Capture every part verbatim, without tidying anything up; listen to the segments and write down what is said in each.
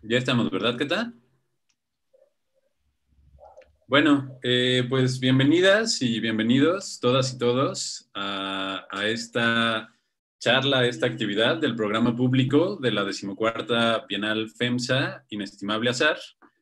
Ya estamos, ¿verdad, Cata? Bueno, eh, pues bienvenidas y bienvenidos todas y todos a, a esta charla, a esta actividad del programa público de la decimocuarta Bienal FEMSA Inestimable Azar.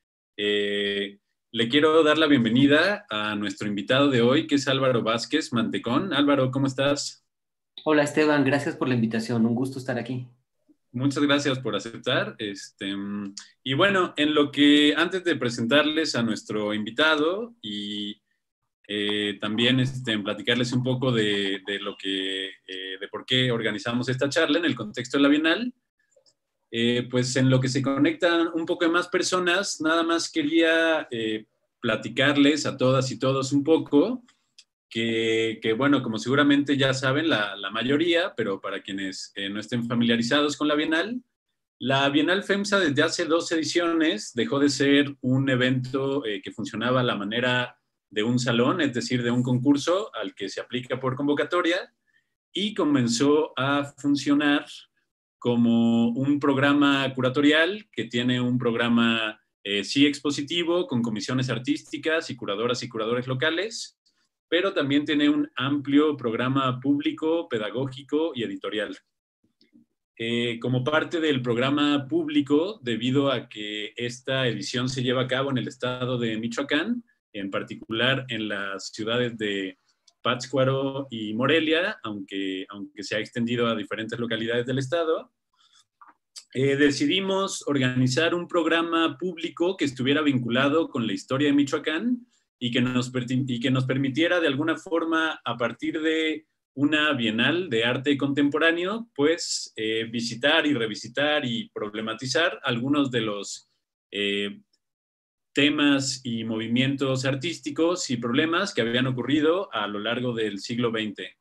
Eh, le quiero dar la bienvenida a nuestro invitado de hoy, que es Álvaro Vázquez Mantecón. Álvaro, ¿cómo estás? Hola Esteban, gracias por la invitación, un gusto estar aquí. Muchas gracias por aceptar. Este, y bueno, en lo que antes de presentarles a nuestro invitado y eh, también este, platicarles un poco de, de lo que, eh, de por qué organizamos esta charla en el contexto de la Bienal, eh, pues en lo que se conectan un poco de más personas, nada más quería eh, platicarles a todas y todos un poco que, que, bueno, como seguramente ya saben la, la mayoría, pero para quienes eh, no estén familiarizados con la Bienal, la Bienal FEMSA desde hace dos ediciones dejó de ser un evento eh, que funcionaba a la manera de un salón, es decir, de un concurso al que se aplica por convocatoria, y comenzó a funcionar como un programa curatorial que tiene un programa eh, sí expositivo con comisiones artísticas y curadoras y curadores locales, pero también tiene un amplio programa público, pedagógico y editorial. Eh, como parte del programa público, debido a que esta edición se lleva a cabo en el estado de Michoacán, en particular en las ciudades de Pátzcuaro y Morelia, aunque, aunque se ha extendido a diferentes localidades del estado, eh, decidimos organizar un programa público que estuviera vinculado con la historia de Michoacán y que nos, y que nos permitiera de alguna forma, a partir de una bienal de arte contemporáneo, pues eh, visitar y revisitar y problematizar algunos de los eh, temas y movimientos artísticos y problemas que habían ocurrido a lo largo del siglo veinte.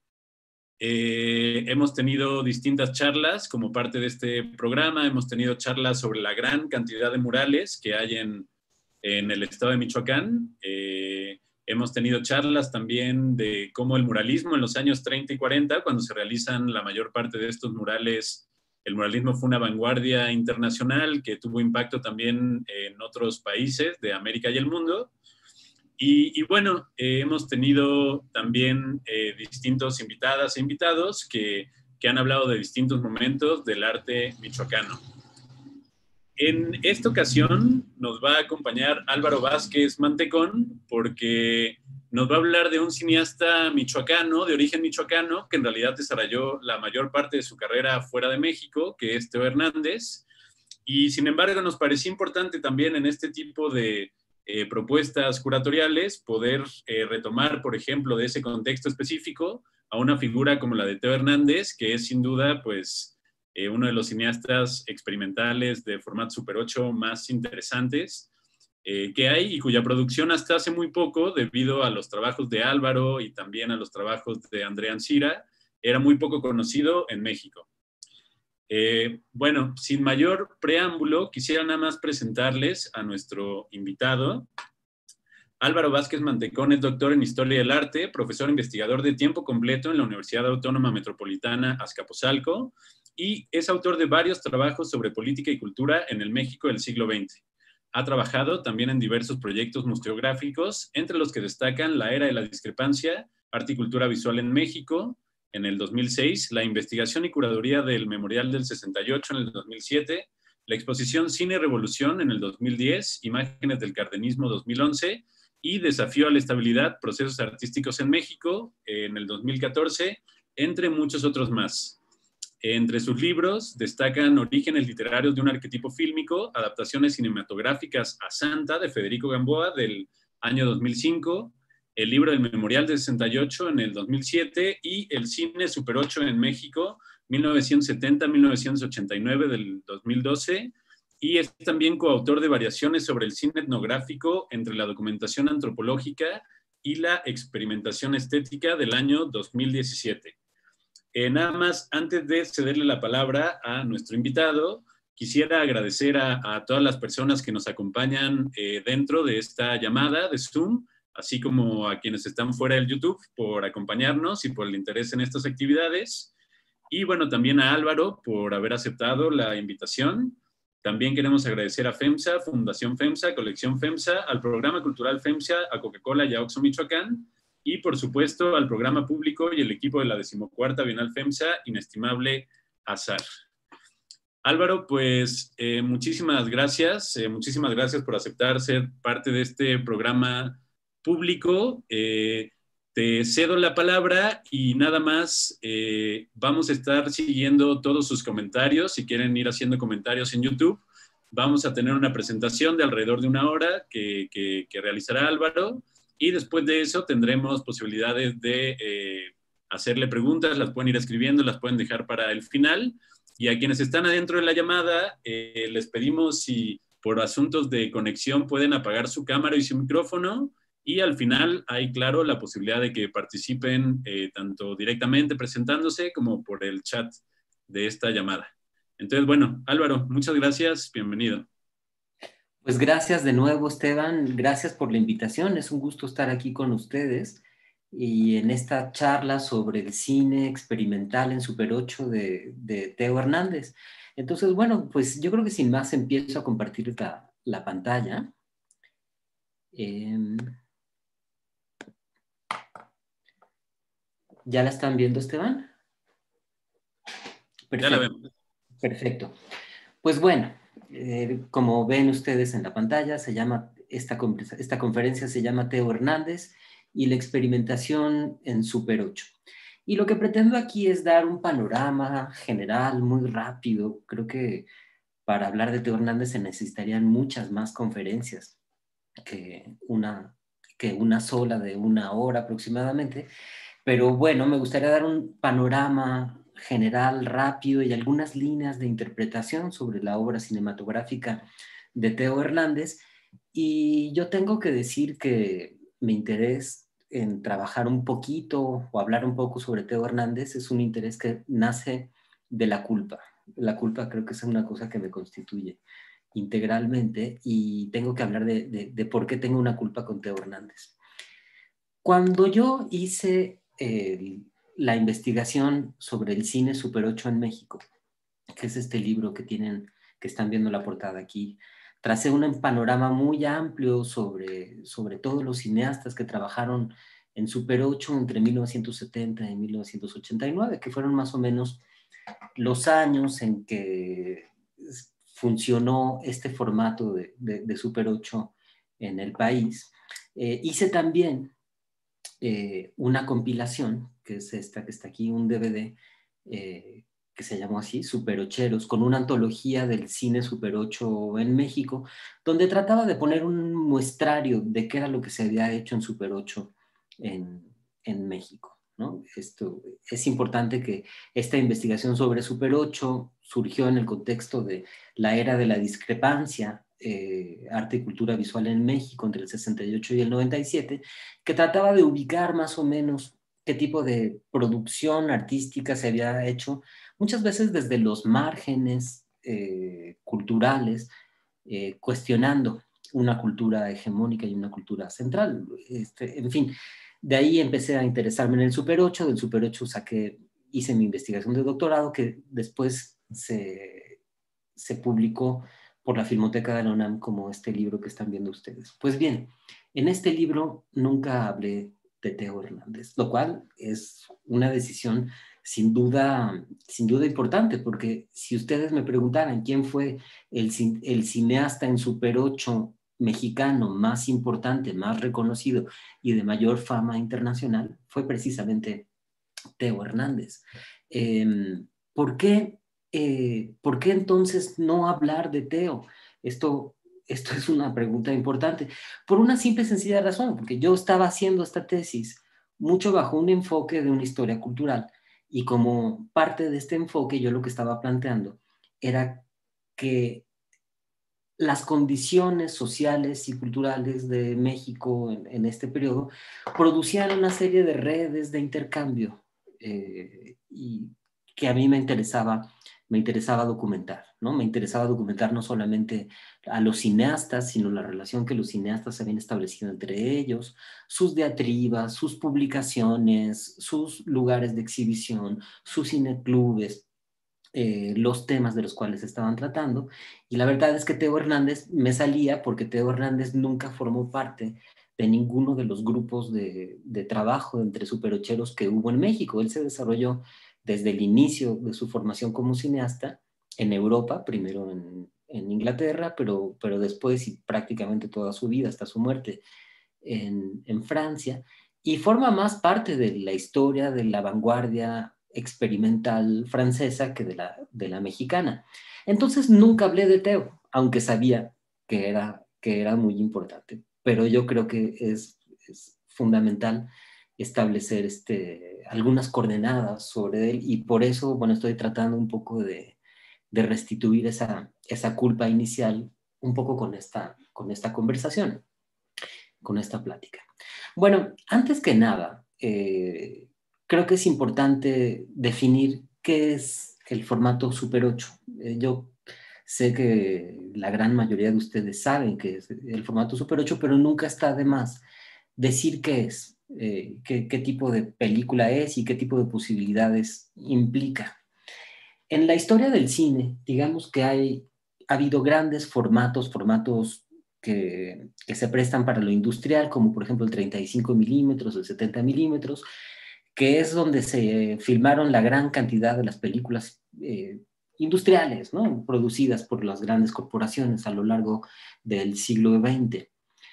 Eh, hemos tenido distintas charlas como parte de este programa, hemos tenido charlas sobre la gran cantidad de murales que hay en, en el estado de Michoacán. Eh, hemos tenido charlas también de cómo el muralismo en los años treinta y cuarenta, cuando se realizan la mayor parte de estos murales, el muralismo fue una vanguardia internacional que tuvo impacto también en otros países de América y el mundo. Y, y bueno, eh, hemos tenido también eh, distintos invitadas e invitados que, que han hablado de distintos momentos del arte michoacano. En esta ocasión nos va a acompañar Álvaro Vázquez Mantecón porque nos va a hablar de un cineasta michoacano, de origen michoacano, que en realidad desarrolló la mayor parte de su carrera fuera de México, que es Teo Hernández. Y sin embargo nos pareció importante también en este tipo de eh, propuestas curatoriales poder eh, retomar, por ejemplo, de ese contexto específico a una figura como la de Teo Hernández, que es sin duda pues eh, uno de los cineastas experimentales de formato Super ocho más interesantes eh, que hay y cuya producción hasta hace muy poco, debido a los trabajos de Álvaro y también a los trabajos de Andrea Ancira, era muy poco conocido en México. Eh, bueno, sin mayor preámbulo, quisiera nada más presentarles a nuestro invitado. Álvaro Vázquez Mantecón es doctor en Historia del Arte, profesor investigador de tiempo completo en la Universidad Autónoma Metropolitana Azcapotzalco y es autor de varios trabajos sobre política y cultura en el México del siglo veinte. Ha trabajado también en diversos proyectos museográficos, entre los que destacan La Era de la Discrepancia, Arte y Cultura Visual en México, en el dos mil seis, la investigación y curaduría del Memorial del sesenta y ocho en el dos mil siete, la exposición Cine Revolución en el dos mil diez, Imágenes del Cardenismo dos mil once y Desafío a la Estabilidad, Procesos Artísticos en México en el dos mil catorce, entre muchos otros más. Entre sus libros destacan Orígenes literarios de un arquetipo fílmico, adaptaciones cinematográficas a Santa de Federico Gamboa del año dos mil cinco, el libro del Memorial del sesenta y ocho en el dos mil siete y el Cine Super ocho en México mil novecientos setenta a mil novecientos ochenta y nueve del dos mil doce, y es también coautor de variaciones sobre el cine etnográfico entre la documentación antropológica y la experimentación estética del año dos mil diecisiete. Eh, nada más, antes de cederle la palabra a nuestro invitado, quisiera agradecer a, a todas las personas que nos acompañan eh, dentro de esta llamada de Zoom, así como a quienes están fuera del YouTube por acompañarnos y por el interés en estas actividades. Y bueno, también a Álvaro por haber aceptado la invitación. También queremos agradecer a FEMSA, Fundación FEMSA, Colección FEMSA, al Programa Cultural FEMSA, a Coca-Cola y a Oxxo Michoacán, y por supuesto al Programa Público y el equipo de la decimocuarta Bienal FEMSA, Inestimable Azar. Álvaro, pues eh, muchísimas gracias, eh, muchísimas gracias por aceptar ser parte de este programa público. Eh, te cedo la palabra y nada más eh, vamos a estar siguiendo todos sus comentarios. Si quieren ir haciendo comentarios en YouTube, vamos a tener una presentación de alrededor de una hora que, que, que realizará Álvaro, y después de eso tendremos posibilidades de eh, hacerle preguntas, las pueden ir escribiendo, las pueden dejar para el final. Y a quienes están adentro de la llamada, eh, les pedimos si por asuntos de conexión pueden apagar su cámara y su micrófono, y al final hay, claro, la posibilidad de que participen eh, tanto directamente presentándose como por el chat de esta llamada. Entonces, bueno, Álvaro, muchas gracias, bienvenido. Pues gracias de nuevo, Esteban, gracias por la invitación, es un gusto estar aquí con ustedes y en esta charla sobre el cine experimental en Super ocho de, de Teo Hernández. Entonces, bueno, pues yo creo que sin más empiezo a compartir la, la pantalla. Eh, ¿Ya la están viendo, Esteban? Perfecto. Ya la vemos. Perfecto. Pues bueno, eh, como ven ustedes en la pantalla, se llama, esta, esta conferencia se llama Teo Hernández y la experimentación en Super ocho. Y lo que pretendo aquí es dar un panorama general muy rápido. Creo que para hablar de Teo Hernández se necesitarían muchas más conferencias que una, que una sola de una hora aproximadamente. Pero bueno, me gustaría dar un panorama general rápido y algunas líneas de interpretación sobre la obra cinematográfica de Teo Hernández. Y yo tengo que decir que mi interés en trabajar un poquito o hablar un poco sobre Teo Hernández es un interés que nace de la culpa. La culpa creo que es una cosa que me constituye integralmente y tengo que hablar de, de, de por qué tengo una culpa con Teo Hernández. Cuando yo hice eh, la investigación sobre el cine Super ocho en México, que es este libro que tienen, que están viendo la portada aquí, tracé un panorama muy amplio sobre, sobre todos los cineastas que trabajaron en Super ocho entre mil novecientos setenta y mil novecientos ochenta y nueve, que fueron más o menos los años en que funcionó este formato de, de, de Super ocho en el país. Eh, hice también eh, una compilación, que es esta que está aquí, un D V D, eh, que se llamó así, Super Ocheros, con una antología del cine Super ocho en México, donde trataba de poner un muestrario de qué era lo que se había hecho en Super ocho en, en México, ¿no? Esto, es importante que esta investigación sobre Super ocho surgió en el contexto de la era de la discrepancia, eh, arte y cultura visual en México entre el sesenta y ocho y el noventa y siete, que trataba de ubicar más o menos qué tipo de producción artística se había hecho, muchas veces desde los márgenes eh, culturales, eh, cuestionando una cultura hegemónica y una cultura central. Este, en fin, de ahí empecé a interesarme en el Super ocho, del Super ocho saqué, hice mi investigación de doctorado que después se, se publicó por la Filmoteca de la UNAM como este libro que están viendo ustedes. Pues bien, en este libro nunca hablé de Teo Hernández, lo cual es una decisión sin duda, sin duda importante, porque si ustedes me preguntaran quién fue el, el cineasta en Super ocho mexicano más importante, más reconocido y de mayor fama internacional, fue precisamente Teo Hernández. Eh, ¿Por qué? Eh, ¿Por qué entonces no hablar de Teo? Esto, esto es una pregunta importante. Por una simple y sencilla razón, porque yo estaba haciendo esta tesis mucho bajo un enfoque de una historia cultural y como parte de este enfoque yo lo que estaba planteando era que las condiciones sociales y culturales de México en, en este periodo producían una serie de redes de intercambio eh, y que a mí me interesaba, me interesaba documentar, ¿no? Me interesaba documentar no solamente a los cineastas, sino la relación que los cineastas habían establecido entre ellos, sus diatribas, sus publicaciones, sus lugares de exhibición, sus cineclubes, eh, los temas de los cuales estaban tratando. Y la verdad es que Teo Hernández me salía porque Teo Hernández nunca formó parte de ninguno de los grupos de, de trabajo entre superocheros que hubo en México. Él se desarrolló desde el inicio de su formación como cineasta en Europa, primero en, en Inglaterra, pero, pero después y prácticamente toda su vida hasta su muerte en, en Francia, y forma más parte de la historia de la vanguardia experimental francesa que de la, de la mexicana. Entonces nunca hablé de Teo, aunque sabía que era, que era muy importante, pero yo creo que es, es fundamental establecer este, algunas coordenadas sobre él, y por eso, bueno, estoy tratando un poco de, de restituir esa, esa culpa inicial un poco con esta, con esta conversación, con esta plática. Bueno, antes que nada, eh, creo que es importante definir qué es el formato Super ocho. Eh, yo sé que la gran mayoría de ustedes saben qué es el formato Super ocho, pero nunca está de más decir qué es, eh, qué, qué tipo de película es y qué tipo de posibilidades implica. En la historia del cine, digamos que hay, ha habido grandes formatos, formatos que, que se prestan para lo industrial, como por ejemplo el treinta y cinco milímetros, el setenta milímetros, que es donde se filmaron la gran cantidad de las películas eh, industriales, ¿no? Producidas por las grandes corporaciones a lo largo del siglo veinte.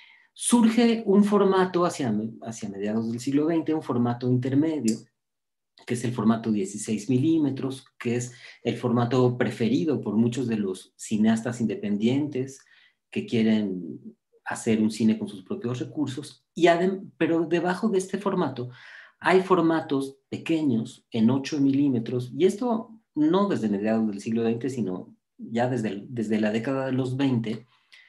Surge un formato hacia, hacia mediados del siglo veinte, un formato intermedio, que es el formato dieciséis milímetros, que es el formato preferido por muchos de los cineastas independientes que quieren hacer un cine con sus propios recursos, y pero debajo de este formato hay formatos pequeños en ocho milímetros, y esto no desde mediados del siglo veinte, sino ya desde, el, desde la década de los veinte,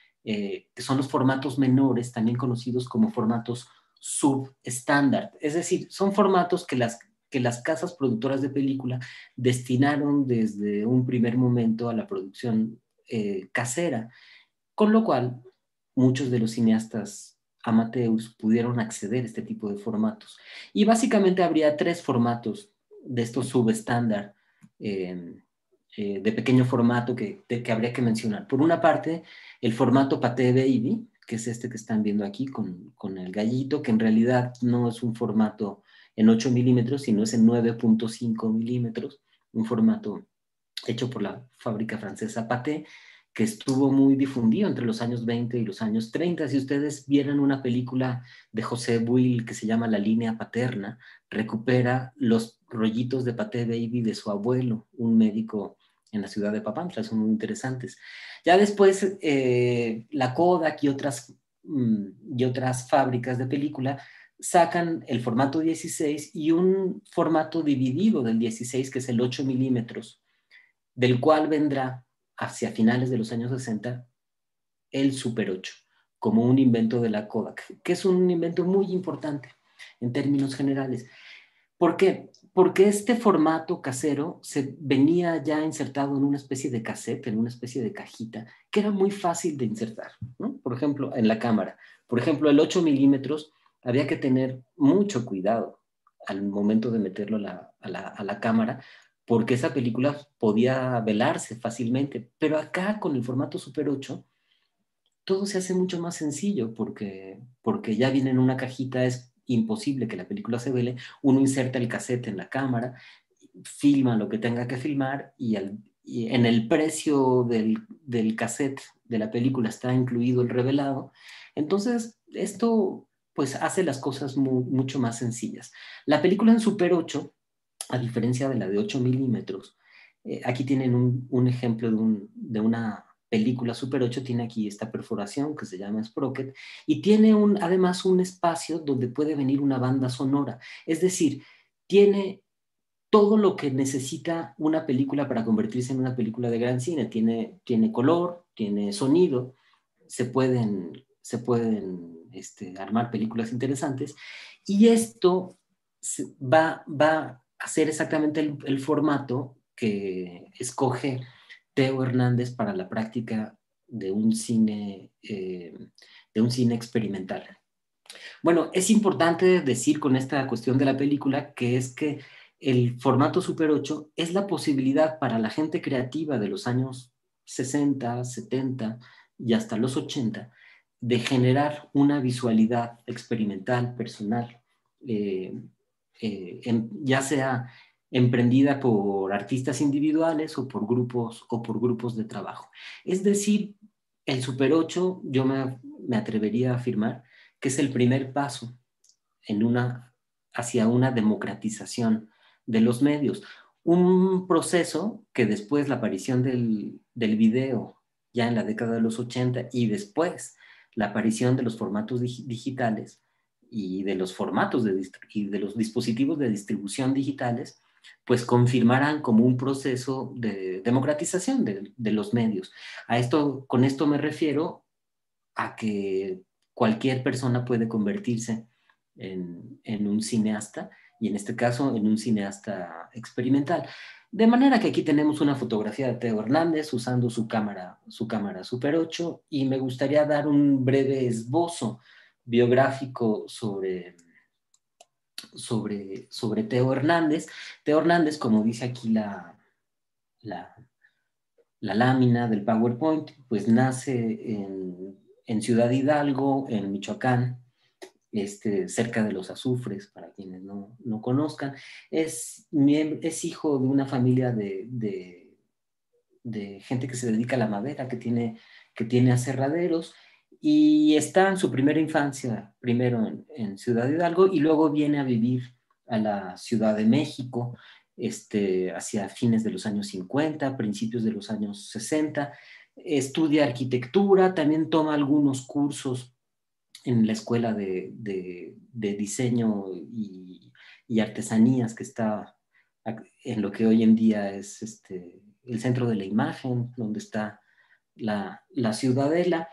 eh, que son los formatos menores, también conocidos como formatos subestándar. Es decir, son formatos que las, que las casas productoras de película destinaron desde un primer momento a la producción eh, casera, con lo cual muchos de los cineastas amateurs pudieron acceder a este tipo de formatos. Y básicamente habría tres formatos de estos subestándar eh, eh, de pequeño formato que, de, que habría que mencionar. Por una parte, el formato Pathé Baby, que es este que están viendo aquí con, con el gallito, que en realidad no es un formato en ocho milímetros, sino es en nueve punto cinco milímetros, un formato hecho por la fábrica francesa Pathé, que estuvo muy difundido entre los años veinte y los años treinta. Si ustedes vieran una película de José Buil que se llama La línea paterna, recupera los rollitos de Pathé Baby de su abuelo, un médico en la ciudad de Papantla, son muy interesantes. Ya después, eh, la Kodak y otras, mm, y otras fábricas de película sacan el formato dieciséis y un formato dividido del dieciséis, que es el ocho milímetros, del cual vendrá hacia finales de los años sesenta el Super ocho, como un invento de la Kodak, que es un invento muy importante en términos generales. ¿Por qué? Porque este formato casero se venía ya insertado en una especie de cassette, en una especie de cajita, que era muy fácil de insertar, ¿no? Por ejemplo, en la cámara. Por ejemplo, el ocho milímetros había que tener mucho cuidado al momento de meterlo a la, a la, a la cámara, porque esa película podía velarse fácilmente. Pero acá, con el formato Super ocho, todo se hace mucho más sencillo, porque, porque ya viene en una cajita, es imposible que la película se vele, uno inserta el cassette en la cámara, filma lo que tenga que filmar, y, al, y en el precio del, del cassette de la película está incluido el revelado. Entonces, esto pues hace las cosas muy, mucho más sencillas. La película en Super ocho, a diferencia de la de ocho milímetros, eh, aquí tienen un, un ejemplo de, un, de una película Super ocho, tiene aquí esta perforación que se llama sprocket, y tiene un, además un espacio donde puede venir una banda sonora. Es decir, tiene todo lo que necesita una película para convertirse en una película de gran cine. Tiene, tiene color, tiene sonido, se pueden, se pueden este, armar películas interesantes, y esto va, va a ser exactamente el, el formato que escoge Teo Hernández para la práctica de un cine, eh, de un cine experimental. Bueno, es importante decir con esta cuestión de la película que es que el formato Super ocho es la posibilidad para la gente creativa de los años sesenta, setenta y hasta los ochenta de generar una visualidad experimental, personal, eh, eh, en, ya sea emprendida por artistas individuales o por grupos, o por grupos de trabajo. Es decir, el Super ocho, yo me, me atrevería a afirmar que es el primer paso en una, hacia una democratización de los medios. Un proceso que después la aparición del, del video, ya en la década de los ochenta, y después la aparición de los formatos dig digitales y de los formatos de, y de los dispositivos de distribución digitales, pues confirmarán como un proceso de democratización de, de los medios. A esto, con esto me refiero a que cualquier persona puede convertirse en, en un cineasta, y en este caso en un cineasta experimental. De manera que aquí tenemos una fotografía de Teo Hernández usando su cámara, su cámara Super ocho, y me gustaría dar un breve esbozo biográfico sobre, sobre, sobre Teo Hernández. Teo Hernández, como dice aquí la, la, la lámina del PowerPoint, pues nace en, en Ciudad Hidalgo, en Michoacán, este, cerca de los Azufres, para quienes no, no conozcan. Es, es hijo de una familia de, de, de gente que se dedica a la madera, que tiene, que tiene aserraderos, y está en su primera infancia, primero en, en Ciudad Hidalgo, y luego viene a vivir a la Ciudad de México, este, hacia fines de los años cincuenta, principios de los años sesenta. Estudia arquitectura, también toma algunos cursos en la escuela de, de, de diseño y, y, artesanías que está en lo que hoy en día es este, el centro de la imagen, donde está la, la Ciudadela,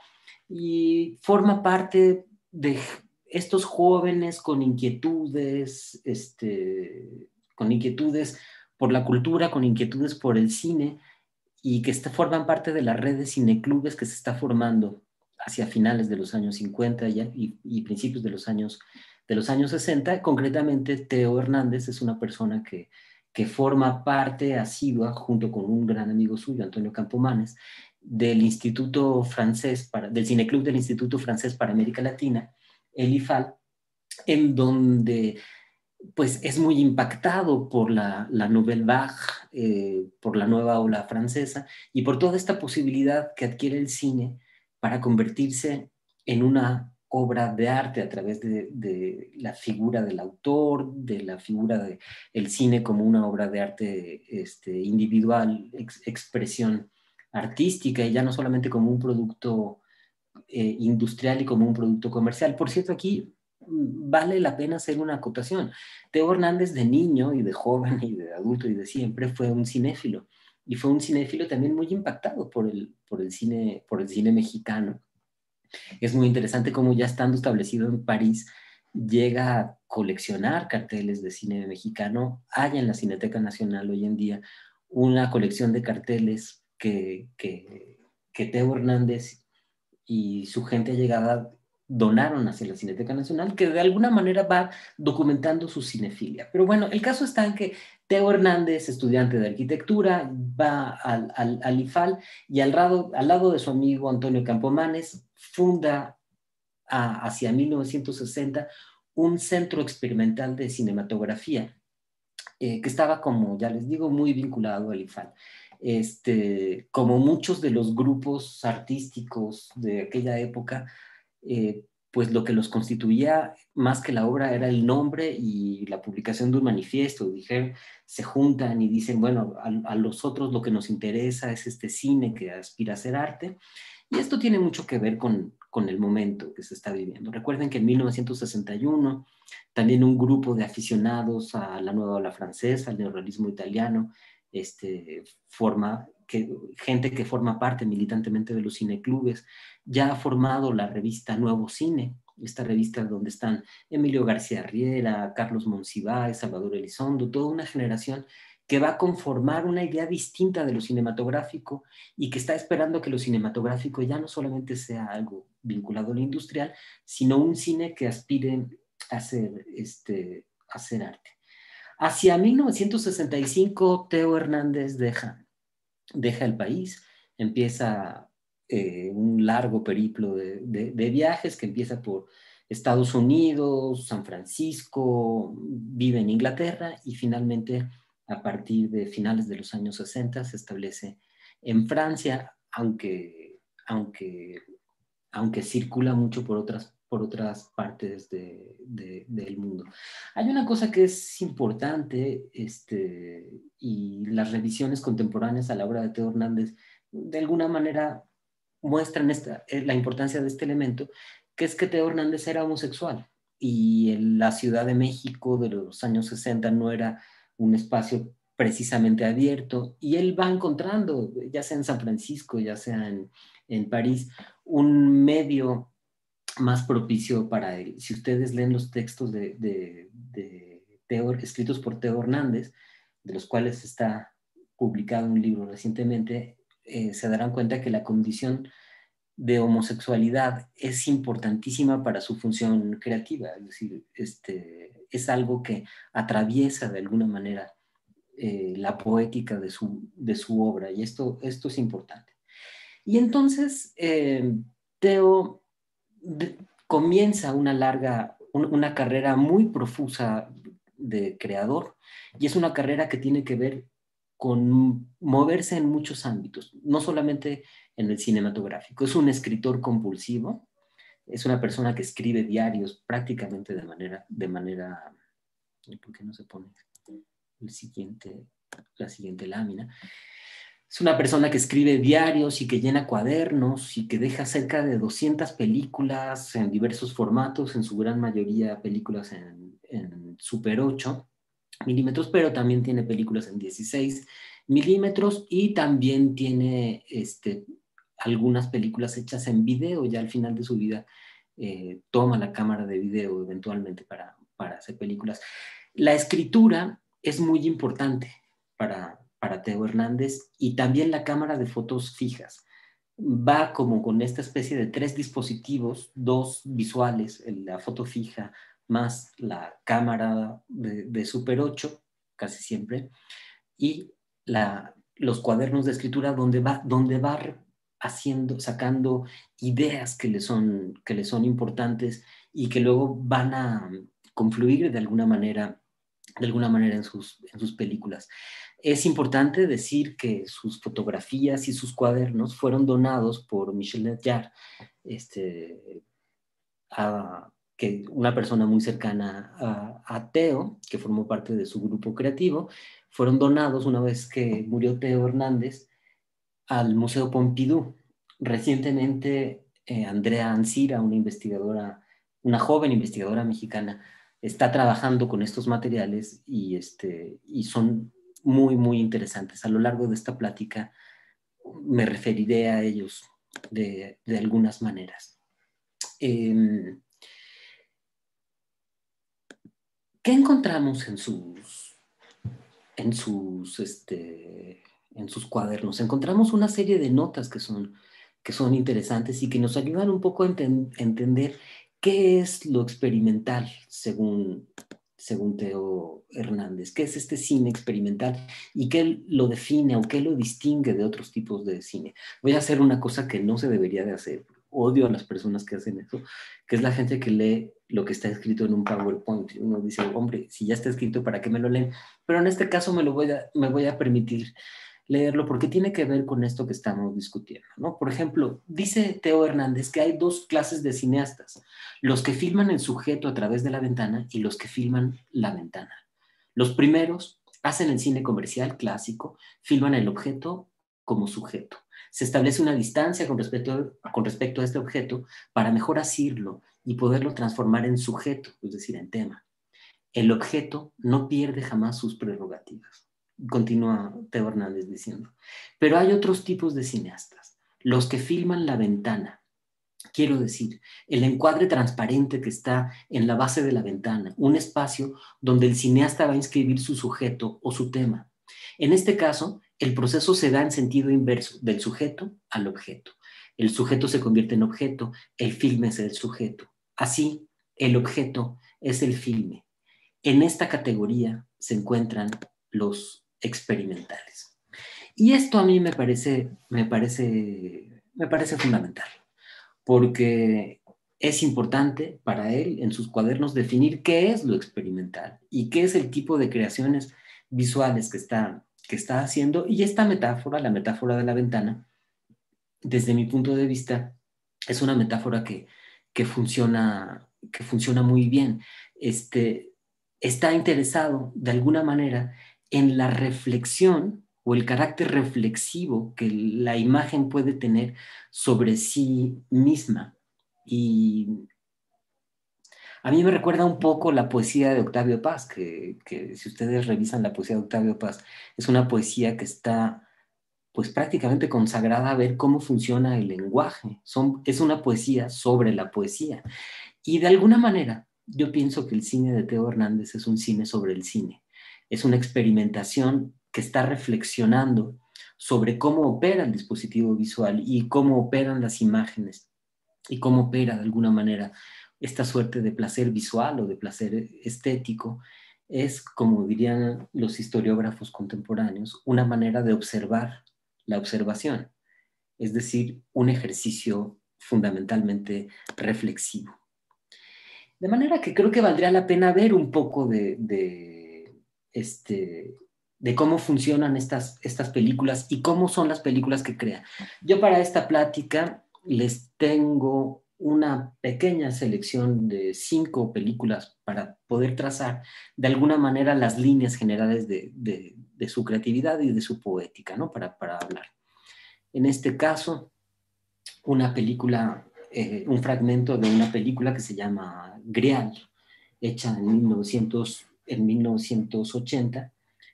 y forma parte de estos jóvenes con inquietudes, este, con inquietudes por la cultura, con inquietudes por el cine, y que está, forman parte de la red de cineclubes que se está formando hacia finales de los años cincuenta y, y, y principios de los años, de los años sesenta. Concretamente, Teo Hernández es una persona que, que forma parte asidua, junto con un gran amigo suyo, Antonio Campomanes, del Instituto Francés, para, del Cineclub del Instituto Francés para América Latina, el I F A L, en donde pues es muy impactado por la, la Nouvelle Vague, eh, por la nueva ola francesa, y por toda esta posibilidad que adquiere el cine para convertirse en una obra de arte a través de, de la figura del autor, de la figura del de cine como una obra de arte este, individual, ex, expresión artística, y ya no solamente como un producto eh, industrial y como un producto comercial. Por cierto, aquí vale la pena hacer una acotación. Teo Hernández, de niño y de joven y de adulto y de siempre, fue un cinéfilo, y fue un cinéfilo también muy impactado por el, por el, cine, por el cine mexicano. Es muy interesante cómo, ya estando establecido en París, llega a coleccionar carteles de cine mexicano. Hay en la Cineteca Nacional hoy en día una colección de carteles que, que, que Teo Hernández y su gente allegada donaron hacia la Cineteca Nacional, que de alguna manera va documentando su cinefilia. Pero bueno, el caso está en que Teo Hernández, estudiante de arquitectura, va al, al, al I F A L, y al lado, al lado de su amigo Antonio Campomanes funda a, hacia mil novecientos sesenta un centro experimental de cinematografía, eh, que estaba, como ya les digo, muy vinculado al I F A L. Este, como muchos de los grupos artísticos de aquella época, eh, pues lo que los constituía más que la obra era el nombre y la publicación de un manifiesto. Dijeron, se juntan y dicen, bueno, a, a los otros lo que nos interesa es este cine que aspira a ser arte. Y esto tiene mucho que ver con, con el momento que se está viviendo. Recuerden que en mil novecientos sesenta y uno también un grupo de aficionados a la nueva ola francesa, al neorrealismo italiano, este, forma, que, gente que forma parte militantemente de los cineclubes, ya ha formado la revista Nuevo Cine, esta revista donde están Emilio García Riera, Carlos Monsiváis, Salvador Elizondo, toda una generación que va a conformar una idea distinta de lo cinematográfico, y que está esperando que lo cinematográfico ya no solamente sea algo vinculado a lo industrial, sino un cine que aspire a hacer, este, a hacer arte. Hacia mil novecientos sesenta y cinco, Teo Hernández deja, deja el país, empieza eh, un largo periplo de, de, de viajes que empieza por Estados Unidos, San Francisco, vive en Inglaterra y finalmente a partir de finales de los años sesenta se establece en Francia, aunque, aunque, aunque circula mucho por otras, por otras partes de, de, del mundo. Hay una cosa que es importante, este, y las revisiones contemporáneas a la obra de Teo Hernández de alguna manera muestran esta, la importancia de este elemento, que es que Teo Hernández era homosexual y en la Ciudad de México de los años sesenta no era un espacio precisamente abierto, y él va encontrando, ya sea en San Francisco, ya sea en, en París, un medio más propicio para él. Si ustedes leen los textos de, de, de Teo, escritos por Teo Hernández, de los cuales está publicado un libro recientemente, eh, se darán cuenta que la condición de homosexualidad es importantísima para su función creativa, es decir, este, es algo que atraviesa de alguna manera eh, la poética de su, de su obra, y esto, esto es importante. Y entonces eh, Teo de, comienza una larga, un, una carrera muy profusa de creador, y es una carrera que tiene que ver con moverse en muchos ámbitos, no solamente en el cinematográfico. Es un escritor compulsivo, es una persona que escribe diarios prácticamente de manera, de manera, ¿por qué no se pone el siguiente, la siguiente lámina? Es una persona que escribe diarios y que llena cuadernos y que deja cerca de doscientas películas en diversos formatos, en su gran mayoría películas en, en Super ocho milímetros, pero también tiene películas en dieciséis milímetros y también tiene este, algunas películas hechas en video. Ya al final de su vida eh, toma la cámara de video eventualmente para, para hacer películas. La escritura es muy importante para, para Teo Hernández, y también la cámara de fotos fijas. Va como con esta especie de tres dispositivos, dos visuales, la foto fija más la cámara de, de Super ocho, casi siempre, y la, los cuadernos de escritura donde va, donde va haciendo, sacando ideas que le, son, que le son importantes y que luego van a confluir de alguna manera, de alguna manera en sus, en sus películas. Es importante decir que sus fotografías y sus cuadernos fueron donados por Michel Jarre, este, a, que una persona muy cercana a, a Teo, que formó parte de su grupo creativo. Fueron donados una vez que murió Teo Hernández al Museo Pompidou. Recientemente, eh, Andrea Ancira, una investigadora, una joven investigadora mexicana, está trabajando con estos materiales y, este, y son muy, muy interesantes. A lo largo de esta plática me referiré a ellos de, de algunas maneras. Eh, ¿Qué encontramos en sus, en sus, este, en sus cuadernos? Encontramos una serie de notas que son, que son interesantes y que nos ayudan un poco a, enten, a entender qué es lo experimental según, según Teo Hernández. ¿Qué es este cine experimental y qué lo define o qué lo distingue de otros tipos de cine? Voy a hacer una cosa que no se debería de hacer. Odio a las personas que hacen eso, que es la gente que lee lo que está escrito en un PowerPoint. Uno dice, hombre, si ya está escrito, ¿para qué me lo leen? Pero en este caso me, lo voy a, me voy a permitir leerlo porque tiene que ver con esto que estamos discutiendo, ¿no? Por ejemplo, dice Teo Hernández que hay dos clases de cineastas: los que filman el sujeto a través de la ventana y los que filman la ventana. Los primeros hacen el cine comercial clásico, filman el objeto como sujeto. Se establece una distancia con respecto, con respecto a este objeto para mejor asirlo y poderlo transformar en sujeto, es decir, en tema. El objeto no pierde jamás sus prerrogativas, continúa Teo Hernández diciendo. Pero hay otros tipos de cineastas, los que filman la ventana. Quiero decir, el encuadre transparente que está en la base de la ventana, un espacio donde el cineasta va a inscribir su sujeto o su tema. En este caso, el proceso se da en sentido inverso, del sujeto al objeto. El sujeto se convierte en objeto, el filme es el sujeto. Así, el objeto es el filme. En esta categoría, se encuentran los experimentales. Y esto a mí me parece, me parece, me parece fundamental, porque es importante para él en sus cuadernos definir qué es lo experimental y qué es el tipo de creaciones visuales que está, que está haciendo. Y esta metáfora, la metáfora de la ventana, desde mi punto de vista, es una metáfora que, que, funciona, que funciona muy bien. Este, está interesado de alguna manera en la reflexión o el carácter reflexivo que la imagen puede tener sobre sí misma. Y a mí me recuerda un poco la poesía de Octavio Paz, que, que si ustedes revisan la poesía de Octavio Paz, es una poesía que está pues prácticamente consagrada a ver cómo funciona el lenguaje. Son, es una poesía sobre la poesía. Y de alguna manera, yo pienso que el cine de Teo Hernández es un cine sobre el cine. Es una experimentación que está reflexionando sobre cómo opera el dispositivo visual y cómo operan las imágenes y cómo opera de alguna manera esta suerte de placer visual o de placer estético. Es, como dirían los historiógrafos contemporáneos, una manera de observar la observación, es decir, un ejercicio fundamentalmente reflexivo. De manera que creo que valdría la pena ver un poco de, de, este, de cómo funcionan estas, estas películas y cómo son las películas que crea. Yo para esta plática les tengo una pequeña selección de cinco películas para poder trazar de alguna manera las líneas generales de, de, de su creatividad y de su poética, ¿no? Para, para hablar. En este caso, una película, eh, un fragmento de una película que se llama Grial, hecha en, mil novecientos, en mil novecientos ochenta,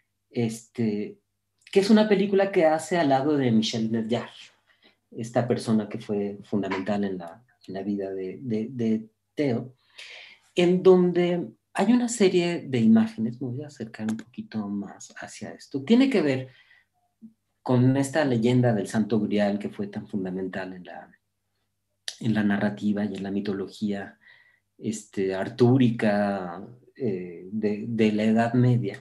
este, que es una película que hace al lado de Michel Merjar, esta persona que fue fundamental en la, en la vida de, de, de Teo, en donde hay una serie de imágenes. Me voy a acercar un poquito más hacia esto. Tiene que ver con esta leyenda del Santo Grial que fue tan fundamental en la, en la narrativa y en la mitología este, artúrica eh, de, de la Edad Media,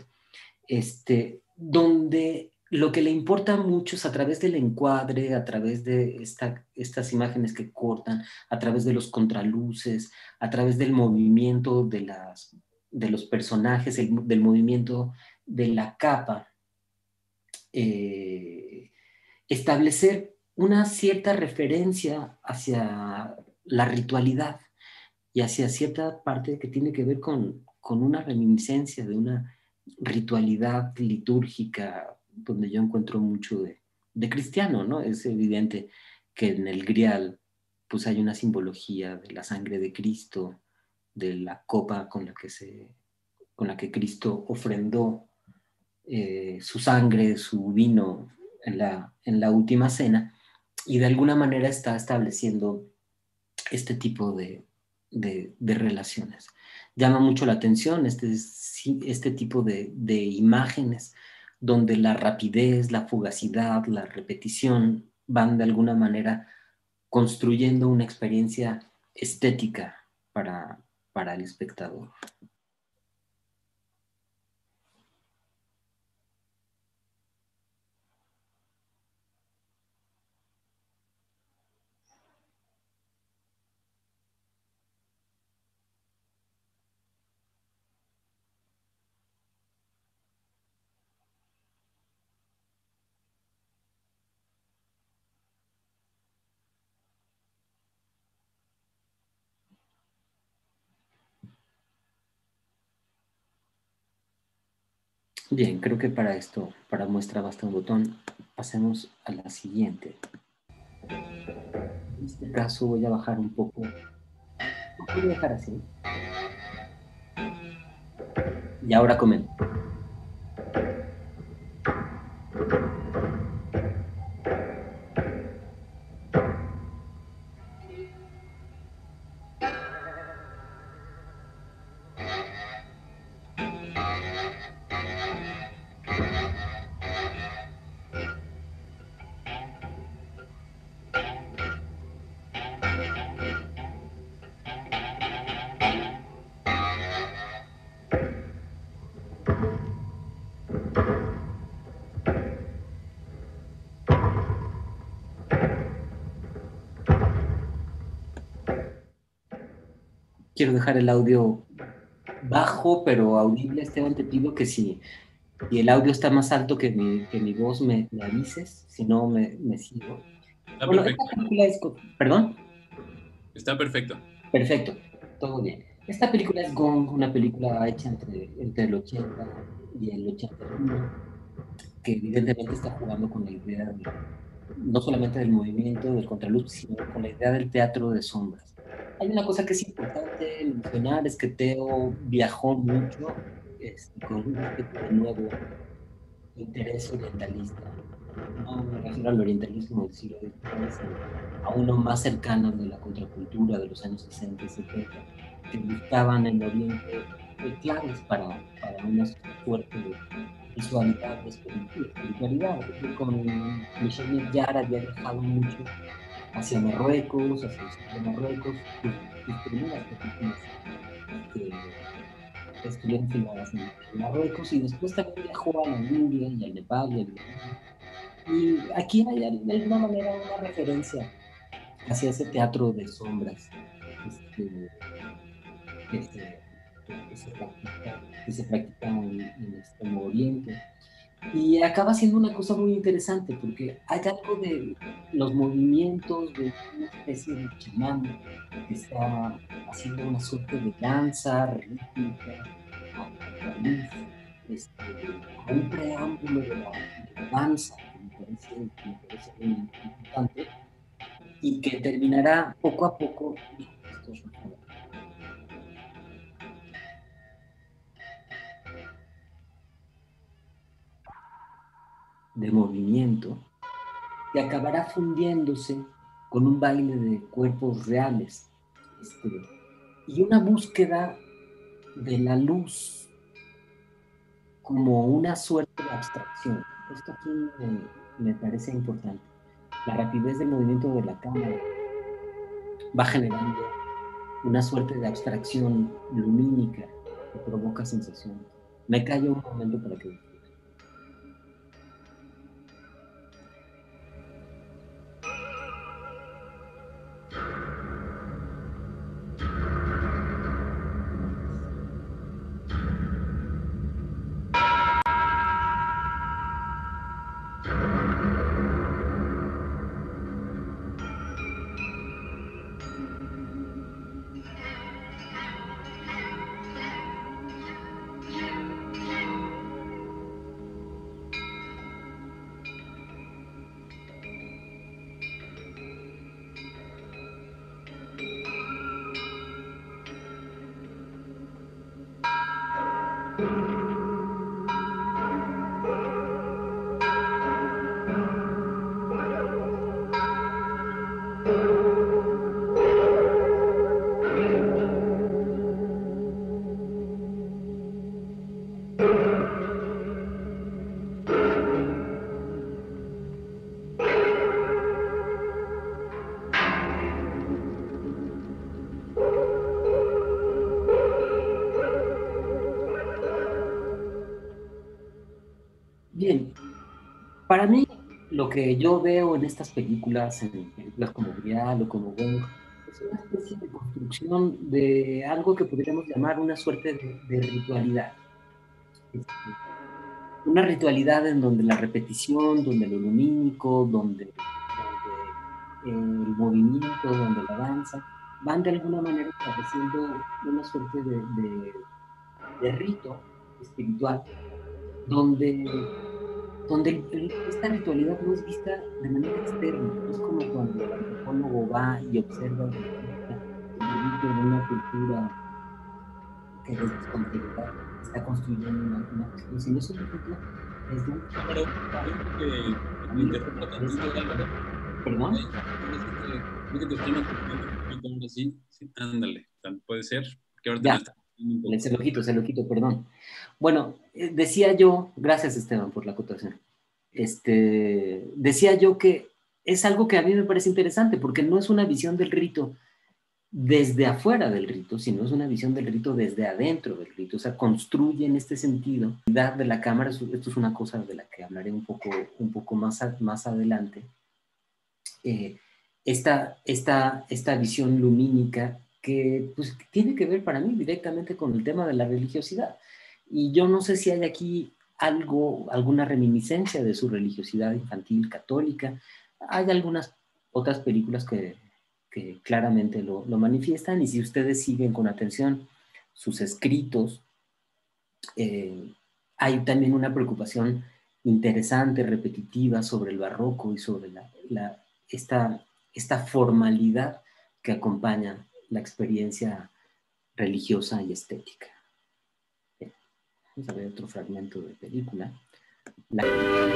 este, donde lo que le importa mucho es a través del encuadre, a través de esta, estas imágenes que cortan, a través de los contraluces, a través del movimiento de, las, de los personajes, el, del movimiento de la capa, eh, establecer una cierta referencia hacia la ritualidad y hacia cierta parte que tiene que ver con, con una reminiscencia de una ritualidad litúrgica donde yo encuentro mucho de, de cristiano, ¿no? Es evidente que en el Grial pues hay una simbología de la sangre de Cristo, de la copa con la que, se, con la que Cristo ofrendó eh, su sangre, su vino en la, en la última cena, y de alguna manera está estableciendo este tipo de, de, de relaciones. Llama mucho la atención este, este tipo de, de imágenes donde la rapidez, la fugacidad, la repetición van de alguna manera construyendo una experiencia estética para, para el espectador. Bien, creo que para esto, para muestra basta un botón. Pasemos a la siguiente. En este caso voy a bajar un poco. Voy a dejar así. Y ahora comento. quiero dejar el audio bajo, pero audible. Esteban, te pido que si, si el audio está más alto que mi, que mi voz, me, me avises, si no me, me sigo. Está Bueno, esta perfecto. película es... Perdón. Está perfecto. Perfecto, todo bien. Esta película es Gong, una película hecha entre, entre el ochenta y el ochenta y uno, que evidentemente está jugando con la idea de, no solamente del movimiento, del contraluz, sino con la idea del teatro de sombras. Hay una cosa que es importante mencionar, es que Teo viajó mucho, este, con un respeto de nuevo interés orientalista. No me refiero al orientalismo del siglo diecinueve, sino a uno más cercano de la contracultura de los años sesenta y setenta, que buscaban en Oriente eh, claves para, para una suerte de visualidad de espiritualidad. Con Michel Yara había viajado mucho hacia Marruecos, hacia el sur de Marruecos, sus, sus primeras películas que estuvieron filmadas en Marruecos, y después también viajó a la India y al Nepal y al Vietnam. Y aquí hay de alguna manera una referencia hacia ese teatro de sombras este, que, se, que, se practica, que se practica en, en Extremo Oriente. Y acaba siendo una cosa muy interesante porque hay algo de los movimientos de una especie de chamán que está haciendo una suerte de danza rítmica a la luz, este, como un preámbulo de la, de la danza, que me parece, que me parece muy importante, y que terminará poco a poco. Esto es de movimiento, que acabará fundiéndose con un baile de cuerpos reales, este, y una búsqueda de la luz como una suerte de abstracción. Esto aquí me, me parece importante. La rapidez del movimiento de la cámara va generando una suerte de abstracción lumínica que provoca sensaciones. Me callo un momento para que... Bien, para mí lo que yo veo en estas películas, en películas como Grial o como Gong, es una especie de construcción de algo que podríamos llamar una suerte de, de ritualidad. Este, una ritualidad en donde la repetición, donde lo lumínico, donde, donde eh, el movimiento, donde la danza, van de alguna manera estableciendo una suerte de, de, de rito espiritual, donde, donde el, el, esta ritualidad no es vista de manera externa. No es como cuando el antropólogo va y observa de cerca el rito de una cultura que desde su continuidad está construyendo una, una cuestión, sino es un rito desde un Álvaro, que a me mí lo que me interrumpa parece... tantito, Álvaro. ¿Perdón? Ay, ahora sí que, creo que te estoy interrumpiendo un poquito, ahora sí. Sí, ándale, tan- puede ser, que ahorita me Ya, está un poco. se lo quito, se lo quito, perdón. Bueno, eh, decía yo, gracias Esteban por la acotación, este, decía yo que es algo que a mí me parece interesante porque no es una visión del rito desde afuera del rito, sino es una visión del rito desde adentro del rito, o sea, construye en este sentido la de la cámara. Esto es una cosa de la que hablaré un poco, un poco más, a, más adelante. Eh, esta, esta, esta visión lumínica que pues, tiene que ver para mí directamente con el tema de la religiosidad. Y yo no sé si hay aquí algo, alguna reminiscencia de su religiosidad infantil católica. Hay algunas otras películas que, que claramente lo, lo manifiestan, y si ustedes siguen con atención sus escritos, eh, hay también una preocupación interesante, repetitiva sobre el barroco y sobre la, la, esta, esta formalidad que acompaña la experiencia religiosa y estética. Bien, vamos a ver otro fragmento de película. La...